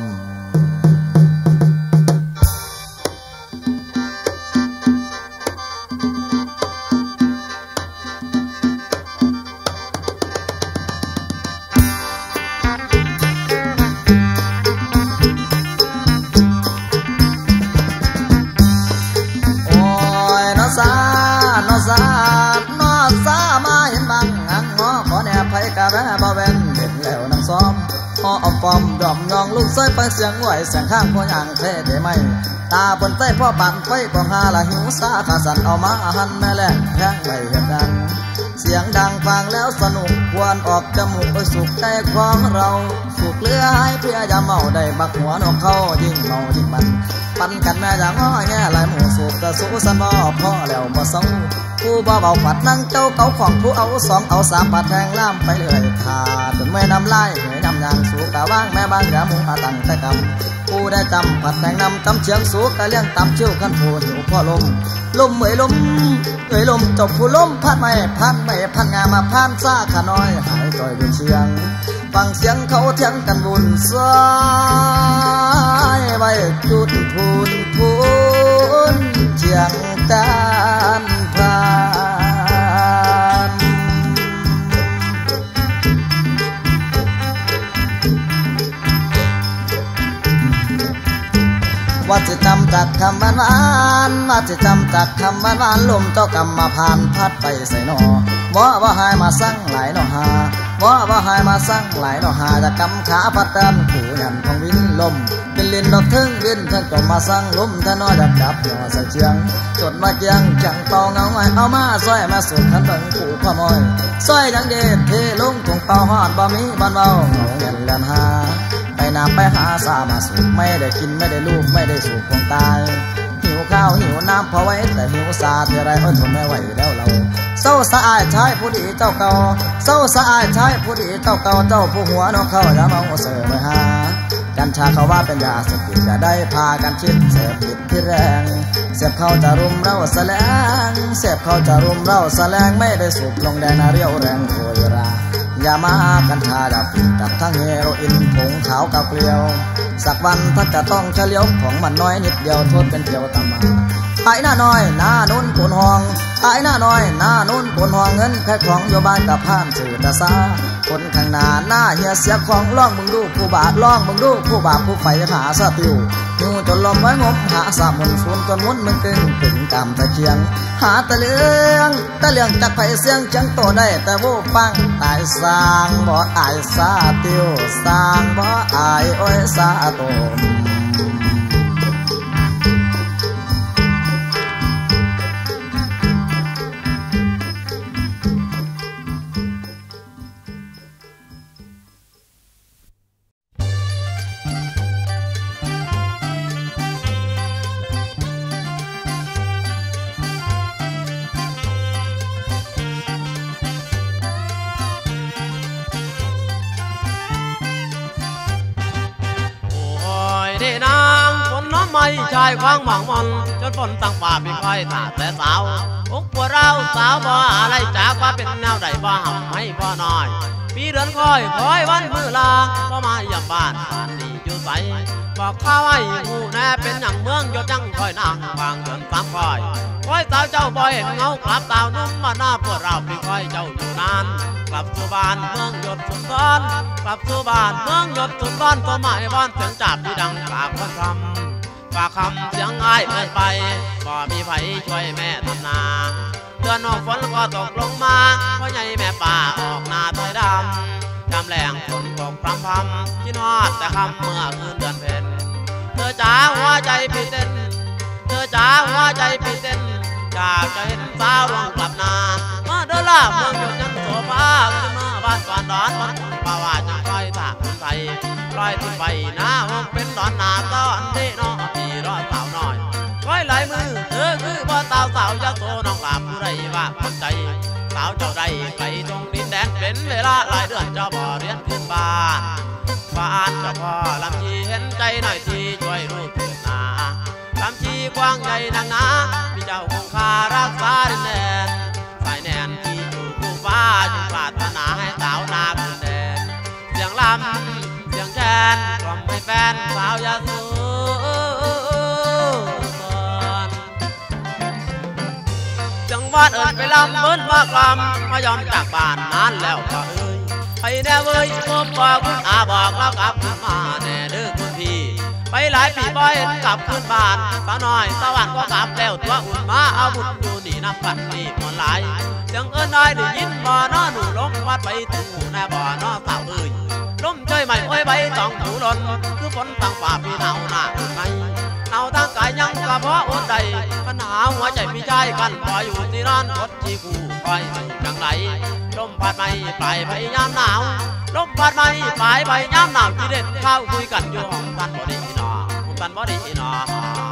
กะแวะบ่แว่นเด็ดแล้วนางซ้อมพอเอาปอมดอมยองลูกซอยไปเสียงไหวเสียงข้างพ่อย่างเท่ได้ไหมตาบนใต้พ่อปั่นไฟกองหาละหิวซาขาสั่นเอามาหันแม่แลกแพงไปเห็นดังเสียงดังฟังแล้วสนุกควรออกจมูกไปสุกใจของเราสุกเลือให้เพื่ออย่าเมาได้บักหัวนกเขายิ่งเมายิ่งมันปั่นกันแม่อย่างง้อแง่หลายหมู่สูบกระสูสันบ่พ่อแล้วบ่เศร้าผู้บ่เบาปัดนั่งเจ้าเก่าของผู้เอาสองเอาสามปัดแทงล่ามไปเลยขาดจนไม่นำไล่เหยนำยางสูกะว่างแม่บางอย่ามุงอาตั้งแต่กำผู้ได้จำผัดแทงนำจำเชียงสูกะเลี้ยงตำเชี่ยวขันผู้หิวพ่อลมลมเอ่ยลมจบผู้ลมพัดไม่พันงามาพันซ่าขาน้อยหายจ่อยเป็นเชียงฟังเสียงเขาเถียงกันบุญซ้ายไว้จุดพูนเชียงตานพานว่าจะจำจากคำหวานว่าจะจำจากคำหวานลมเจ้ากรรมผ่านพัดไปใส่หนอว่าหายมาสั่งหลายหนอหาว่าหายมาสั่งหลายหนอหาจะกำขาพัดดันขู่ยันของวินลมเป็นลินดอกทึ่งวินท่านก็มาสั่งลมท่านน้อยดับหน่อใส่เชียงจดมาเกียงจังเป่าเงาไว้เอามาซอยมาสุดขันเบิ่งขู่พ่อมอยซอยดังเด็ดเทลงถุงเป่าหอดบ่มีบ้านเบาเงาเงินเลือนหาไปน้ำไปหาสามาสูบไม่ได้กินไม่ได้ลูกไม่ได้สูบคงตายหิวข้าวหิวน้ำพอไว้แต่หิวสาเท่าไรทนไม่ไหวแล้วเราเศร้าสะอาดชายผู้ดีเจ้าเก่าเศร้าสะอาดชายผู้ดีเจ้าเก่าเจ้าผู้หัวนกเขาอย่าเมาเสือไปหากัญชาเขาว่าเป็นยาเสพติดจะได้พากันคิดเสพติดที่แรงเสพเขาจะรุมเราแสลงเสพเขาจะรุมเราแสลงไม่ได้สูบลงแดงนาเรียวแรงโวยราอย่ามากัญชาดับผิดกับทั้งเฮโรอีนผงขาวกับเกลียวสักวันถ้าจะต้องเฉลียวของมันน้อยนิดเดียวโทษเป็นเที่ยวตามมาไอ้หน้าน้อยหน้านุ่นปนห้องไอ้หน้าน้อยหน้านุ่นปนห้องเงินแค่ของโยบายกับผ่านสื่อตาซาคนข้างหน้าหน้าเฮียเสียของล่องมึงดูผู้บาทล่องมึงดูผู้บาปผู้ไฟหาสติวหิวจนลมไว้งมหาสามุนสูนจนมุนมึงตึงถึงกำตะเคียงหาตะเลืองจากไผ่เสียงจังโตได้แต่โว้ฟังตายสร้างบ่อายสาติวสร้างบ่อายโอ้ยสาโตมไม่ชายควางหมองมนจนฝนตั้งป่าพี่ค่อยถาแต่สาวอกปวดเราสาวบ่อะไรจากว่าเป็นแนวใดบ่ห่ำให้บ่น้อยปีเดือนคอยวันมือลาบ่มาเยี่ยมบ้านบ้านนี้อยู่ใสบอกข้าไว้หูแน่เป็นอย่างเมืองยศยังคอยนั่งวางเดินตามคอยสาวเจ้าบ่เห็นเงากลับสาวนุ่มมาหน้าปวดเราพี่ค่อยเจ้าอยู่นานกลับสู่บ้านเมืองยศสุนทรกลับสู่บ้านเมืองยศสุนทรตัวหมายบ้านเสียงจับที่ดังปากคนทำฝากคำเสียงอ้ายเอ่ยไปบ่มีไผช่วยแม่ทำนาเดือนออกฝนก็ตกลงมาพ่อใหญ่แม่ป่าออกนาถอยดำจำแหลงฝนตกพรำพำคิดฮอดแต่คำเมื่อคืนเดือนเพ็ญเธอจ๋าหัวใจพี่เต้นเธอจ๋าหัวใจพี่เต้นอยากจะเห็นสาวลงกลับนามาเดินล่าเมืองหยดยันโสภาขึ้นมาบ้านก่อนดอนมันป่าว่าจะคอยตากคนไทยปล่อยที่ไปหน้าห้องเป็นดอนนาตอนนี้น้องพี่รอสาวน้อยคอยไหลมือเธอคือพ่อสาวยาโสน้องหลาบผู้ไรว่าคนใจสาวเจ้าใดไกลตรงดินแดนเป็นเวลาหลายเดือนเจ้าบ่เรียนขึ้นบ้านบ้านเจ้าพ่อลำชีเห็นใจหน่อยที่ช่วยรู้ถึงนาลำชีกว้างใหญ่นักหนาพี่เจ้าคงคารักษาดินแดนสายแนนที่อยู่คู่ฟ้าจึงปรารถนาให้สาวนาขึ้นแดนเสียงลำเสียงแคนกล่อมให้แฟนสาวยาสูจังหวัดเอิญไปลำเบิ้นว่ากลำมายอมจากบ้านนานแล้วก็เอ้ยไปแน่เว้ยพบว่าคุณอาบอกแล้วกลับขึ้นมาแน่เด้อคุณพี่ไปหลายปีบ่อยกลับขึ้นบ้านสาวน้อยสวรรค์ก็กลับแล้วตัวอุ่นมาเอาบุญอยู่นี่น้ำกันนี่มวนหลายเสียงเอิญน้อยได้ยินบ่น้อหนูลงวัดไปถึงหูแน่บ่น้อสาวเอ้ยล้มเฉยใหม่โอ้ยใบตองหูหล่นคือฝนต่างฝ่าพี่หนาวหน้าอุ่นไหมเอาทางกายยังกระเพาะอดใดปัญหาหัวใจพี่ชายกันพออยู่ที่นั่นอดที่กูคอยจังไหลลมพัดไม่ปลายพยายามหนาวลมพัดไม่ปลายพยายามหนาวที่เด็ดข้าวคุยกันอยู่ห้องกันบ่ดีนอห้องกันบ่ดีนอ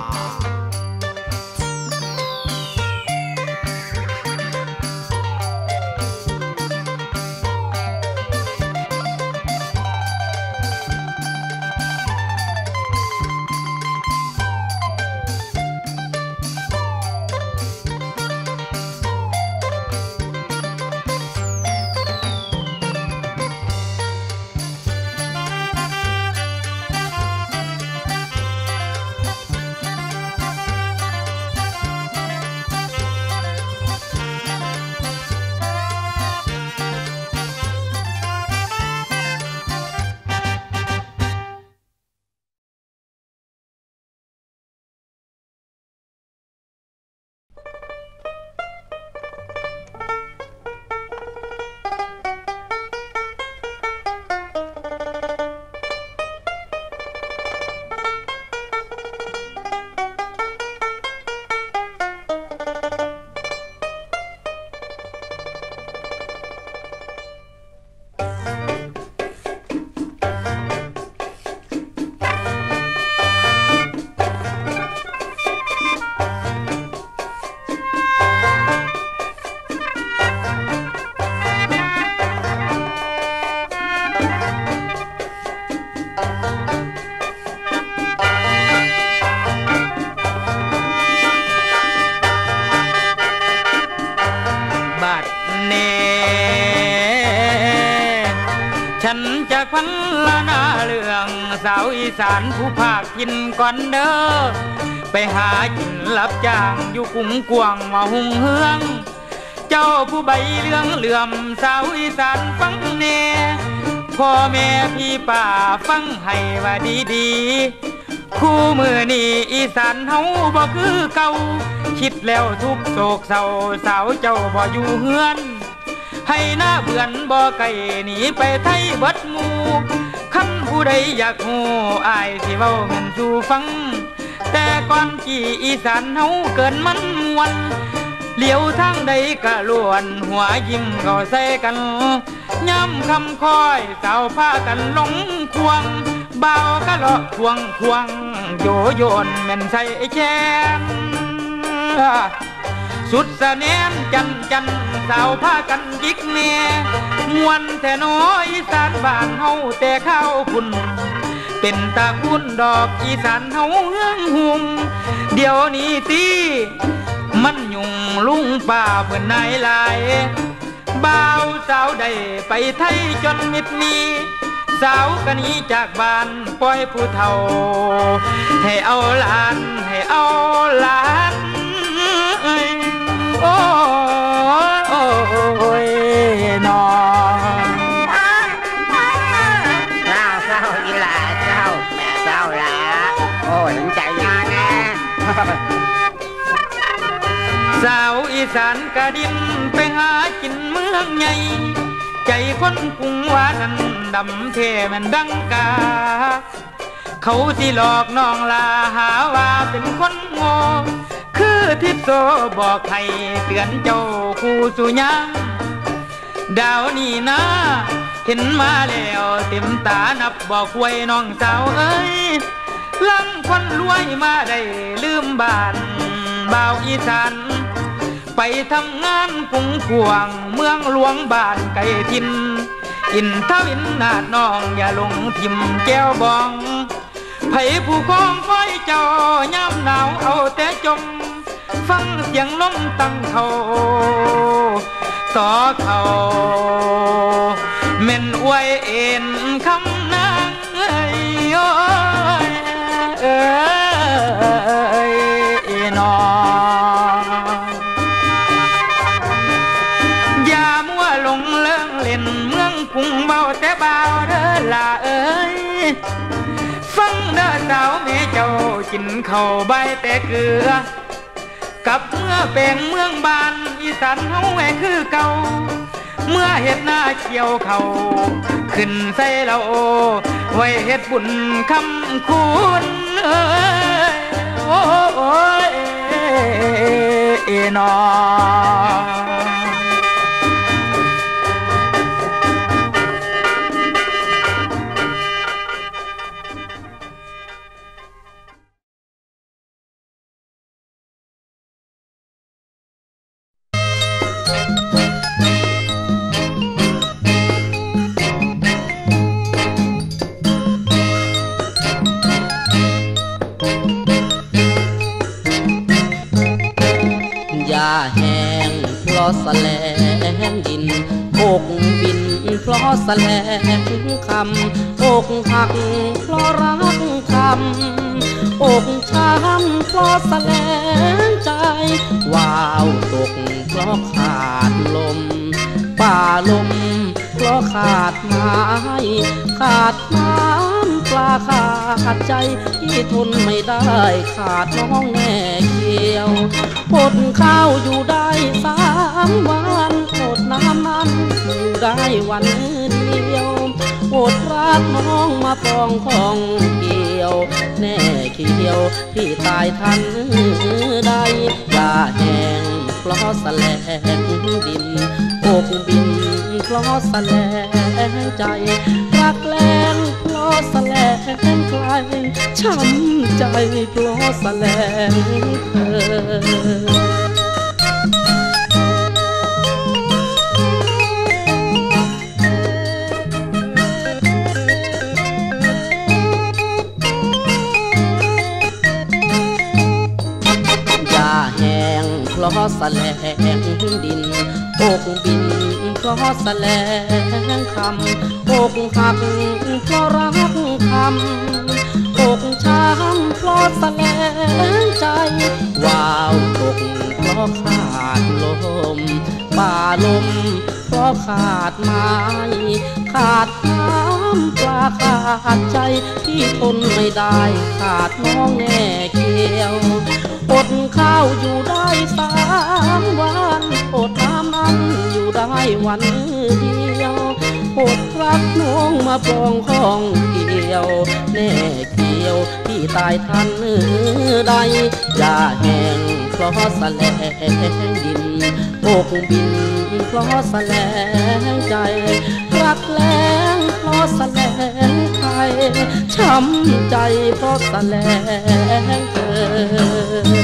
สาวอีสานผู้ภาคกินก่อนเด้อไปหากินรับจ้างอยู่กุ้งกวางมาหุงเฮืองเจ้าผู้ใบเหลืองเหลื่อมสาวอีสานฟังแน่พ่อแม่พี่ป่าฟังให้ว่าดีๆคู่มือนี่อีสานเฮาบ่คือเก่าคิดแล้วทุกโศกเศร้าสาวเจ้าบ่อยู่เฮือนให้หน้าเบื่อนบ่ไก่หนีไปไทยเบิดหมู่คันผู้ใดอยากฮู้อายสิเว้าแม่นสู่ฟังแต่ก่อนกี่อีสานเฮาเกินมันมวนเลี้ยวทางใดกะล้วนหัวยิ้มเข้าใส่กันย้ำคำคอยสาวพากันหลงควงบ่าวกะเลาะควงโยโยนแม่นใส่แขนสุดสะแนนจันสาวพากันยิกเน่มวนแต่น้อยอีสานบ้านเฮาแต่ข้าวพุ่นเป็นตาคุณดอกอีสานเฮาเฮืองหุงเดี๋ยวนี้ตีมันยุ่งลุงป่าเพื่อนนายลายบ่าวสาวใดไปไทยจนมิดนี้สาวกันนี้จากบ้านปล่อยผู้เฒ่าให้เอาหลานโอ้ยนอเศร้าอีหล่าเศร้าแม่เศร้าละโอ้ยใจงานแน่สาวอีสานกะดินไปหากินเมืองใหญ่ใจคนกรุงว่านั้นดำเทแม่นดังกาเขาที่หลอกน้องลาหาว่าเป็นคนโง่คือทิศโตบอกให้เตือนเจ้าคู่สุยังดาวนี่นะเห็นมาแล้วเต็มตานับบอกไว้น้องสาวเอ้ยลังคนรวยมาได้ลืมบ้านบ่าวอีสานไปทำงานกรุงกวางเมืองหลวงบ้านไก่ทินอินทวินนาดน้องอย่าลงทิมแก้วบองไผผู้คองคอยเจ้าย่ำหนาวเอาแต่จมฟังเสียงลมตั้งเขาต่อเขาเม่นอวยเอ็นคำนางเอ้ยโอ้ยเอ้ยนออย่ามัวหลงเลื่องเล่นเมืองกรุงเบาแต่เบาเด้อล่ะเอ้ยฟังเด้อสาวแม่เจ้ากินข้าวใบแต่เกลือกับเมื่อแปลงเมืองบ้านอีสานเฮาแหวคือเก่าเมื่อเฮ็ดหน้าเกี่ยวเขาขึ้นใส่เราไว้เฮ็ดบุญคำคุณเอ้ยโอ้ยนอแห้งเพราะแสลงดินอกบินเพราะแสลงคำอกหักเพราะรักคำอกช้ำเพราะแสลงใจว้าวตกเพราะขาดลมป่าลมเพราะขาดไม้ขาดน้ำปลาขาดใจที่ทนไม่ได้ขาดน้องแน่เกี่ยวอดข้าวอยู่ได้3 วันอดน้ำมันอยู่ได้วันเดียวอดรักน้องมาปองของเกี่ยวแน่เกี่ยวพี่ตายทันใดอย่าแห้งเพราะแสลงดินอกบินเพราะแสลงใจรักแรงเพราะแสลงใครช้ำใจเพราะแสลงเธอเพราะแสลงดินอกบินเพราะแสลงคำอกหักเพราะรักคำอกช้ำเพราะแสลงใจว้าวตกเพราะขาดลมป่าลมเพราะขาดไม้ขาดน้ำปลาขาดใจที่ทนไม่ได้ขาดน้องแน่เกี่ยวอดข้าวอยู่ได้3 วันอดน้ำมันอยู่ได้วันเดียวอดรักน้องมาปองของเกี่ยวแน่เกี่ยวพี่ตายทันใดอย่าแห้งเพราะแสลงดินอกบินเพราะแสลงใจรักแรงเพราะแสลงใครช้ำใจเพราะแสลงเธอ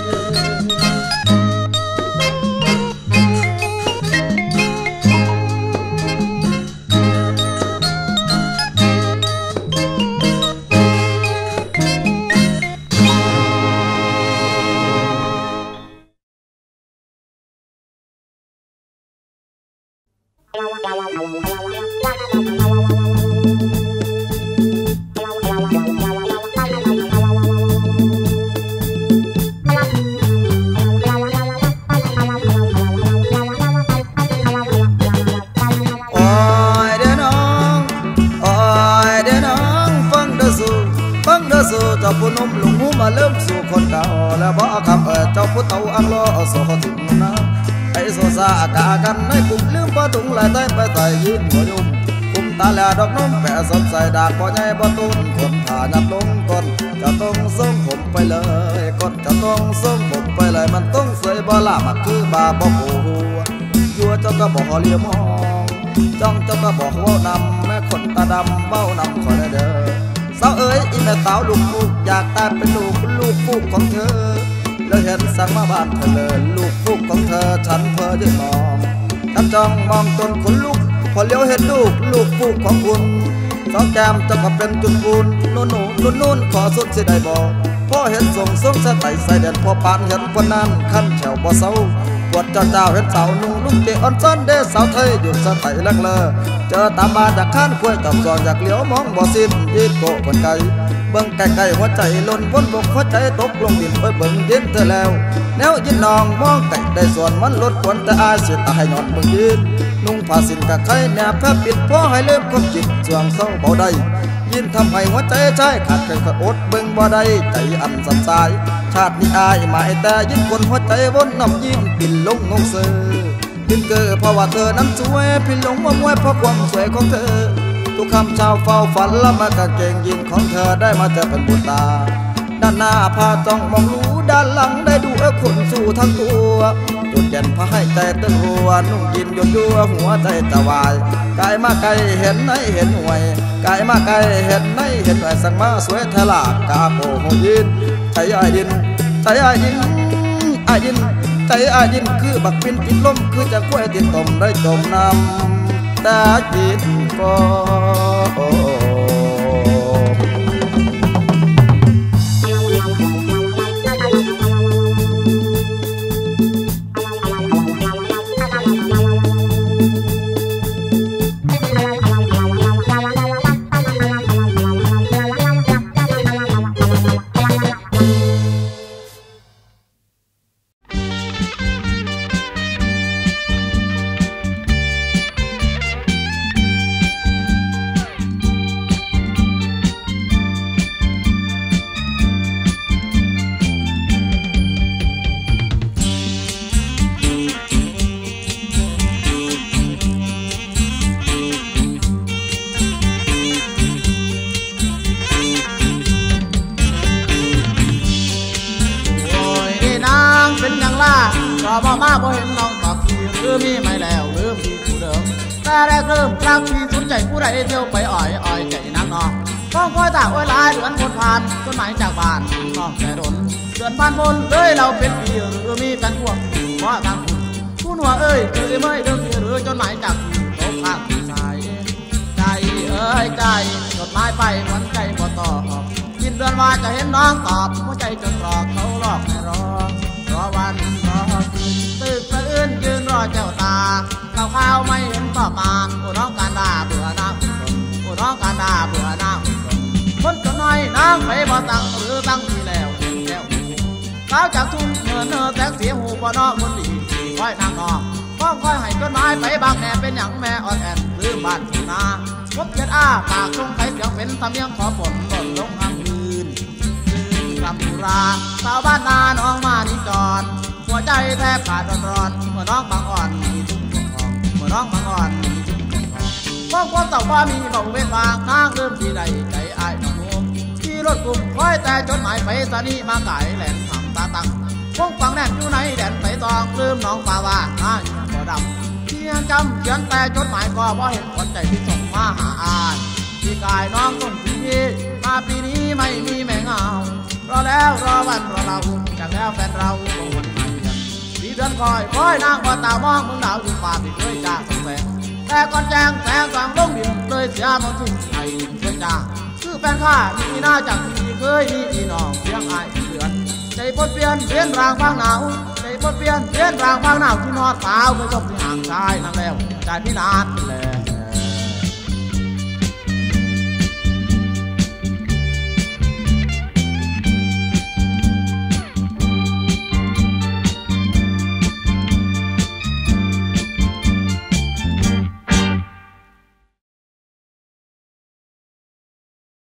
เจ้าผู้นุ่มลุงหูมาเริ่มสู่คนเก่าแล้วบ่คำเจ้าผู้เต่าอังล้อโซทิมนะไอ้โซซาอากากันในกลุ่มลืมปะถุงลายใต้ไปใส่ยืนหัวยุ่มคุมตาแหล่ดอกน้มแปะสดใส่ดากพอใหญ่บ่ตุ้นคนผ่านับลงก่อนจะต้องส่งผมไปเลยก่อนจะต้องส่งผมไปเลยมันต้องสวยบ่ล่ะมันคือบาบ่โผยัวเจ้าก็บอกเลี้ยมองจ้องเจ้าก็บอกว่านำแม่คนตาดำเบ้านำคอยเด้อสาวเอ๋ยอีแม่สาวลูกฟูกอยากตายเป็นลูกฟูกของเธอแล้วเห็นสั่งมาบ้านเธอเลยลูกฟูกของเธอฉันเพ้อยืนมองฉันจ้องมองจนขนลุกพอเลี้ยวเห็นลูกฟูกของคุณสองแก้มเจ้าก็เป็นจุดปูนนู่นขอสุดสิได้บอกพ่อเห็นส่งสะไต่ใส่เด่นพอปานเห็นคนนั้นขั้นแถวบ่เศร้าปวดเจ้าเห็นสาวนุ่งลุกเตะอ่อนซ้อนเด้สาวไทยหยุดสะไต่แลกเลอเจอตามมาจากข้านควยตับจอนอยากเลี้ยวมองบ่สิ้นยีโกะคนไกลเบิ่งไกลหัวใจล้นวนบกหัวใจตกลงดินไปเบิ่งเย็นเธอแล้วแนวยินนองมองไก่ได้ส่วนมันลดควรแต่อายเสียตายนอนเบิ่งยืนนุ่งผ้าสิ้นกับไข่แนบแพบปิดพ่อให้เริ่มความจิตเสื่อมเศร้าเบาได้ยินทำให้หัวใจชายขาดเคยอดเบิ่งบ่ได้ใจอันสั่นสายชาตินี้อายหมายแต่ยินคนหัวใจวนน้ำยิ้มปิ่นลงงงเสือพินเกิดเพราะว่าเธอนั้นสวยพินหลงว่ามวยเพราะความสวยของเธอทุกคำชาวเฝ้าฝันละมากางเกงยีนของเธอได้มาเจอเป็นบุญตาด้านหน้าพาจ้องมองรู้ด้านหลังได้ดูคนสู่ทั้งตัวจุดเด่นพาให้ใจเต้นรัวนุ่งยินยัวหัวใจจะวายกายมาไกลเห็นไหนเห็นหวยกายมาไกลเห็นไหนเห็นหวยสั่งมาสวยทลากาโปหยินใจอายินใจอายินใจอายินคือบักปินปิดลมคือจะกล้วยติดตมได้จมน้ำแต่จิตก็บ่มาบ่เห็นน้องตอบทีหรือมีไม่แล้วหรือมีผู้เดิมแต่แรกเริ่มรักที่สนใจผู้ใดเที่ยวไปอ่อยใจนักน้องต้องคอยตากไว้หลายเดือนคนผ่านจนหมายจากบ้านน้องแต่ดนเดือนผ่านพ้นเลยเราเป็นปีหรือมีแฟนพวกเพราะทางคุณหัวเอ้ยเจอไม่เดิมหรือจนหมายจากตกข้างสายใจเอ้ยใจจดหมายไปวันใจบ่ตอบกินเดือนว่าจะเห็นน้องตอบหัวใจจนรอเขาหลอกให้รอวันตึกสะอื้นยืนรอเจ้าตาข้าวไม่เห็นตอบมาโอ้น้องการด่าเบื่อหน้าหุ่นโอ้น้องการด่าเบื่อหน้าหุ่นคนจนน้อยนางไปบ่ตั้งหรือตั้งที่แล้วเห็นแล้วข้าวจากทุ่งเนื้อแสงเสียหูบ่นอกคนดีคอยนางนอกฟ้องคอยให้จนไม้ไปบางแหน่เป็นอย่างแม่อ่อนแอนหรือบ้านทุ่งนาพบเกียรติอาปากทรงไข่เสียงเป็นทำเมียงขอฝนหล่นลงห้ามคืนกำบุราสาวบ้านนาน้องมานิจรหัวใจแทบขาดร้อนเมื่อน้องบางอ่อนมีทุกข์ของเมื่อน้องบางอ่อนมีทุกข์ของความเต่าว่ามีเบาเว้นวางนางเริ่มที่ใดใจอายน้องนุ่มที่รถกลุ่มคอยแต่จดหมายไปสนีมาไก่แหลนทำตาตั้งวงฟังแน่นอยู่ในแดนไปตองลืมน้องป่าว่าหน้าบ่ดำเพียงจำเขียนแต่จดหมายก็บ่เห็นคนใจที่ส่งมาหาอายที่กายน้องต้นที่มาปีนี้ไม่มีแม่เงารอแล้วรอวันรอเราจากแล้วแฟนเราคงวันใหม่ดีเดือนคอยนางพอตามองมึงดาวอยู่ป่าปิดเลยจ้าสงแสงแต่ก่อนแจ้งแสงสว่างลงดินเลยเสียมันทุ่งไทยเพื่อจ้าคือแฟนข้ามีหน้าจากที่เคยมีพี่น้องเพียงอายเดือนใจพดเปลี่ยนเปลี่ยนรางฟังหนาวใจพดเปลี่ยนรางฟังหนาวที่นอดเปล่าไม่ชมที่ห่างชายนั่นแล้วใจพี่นานแล้ว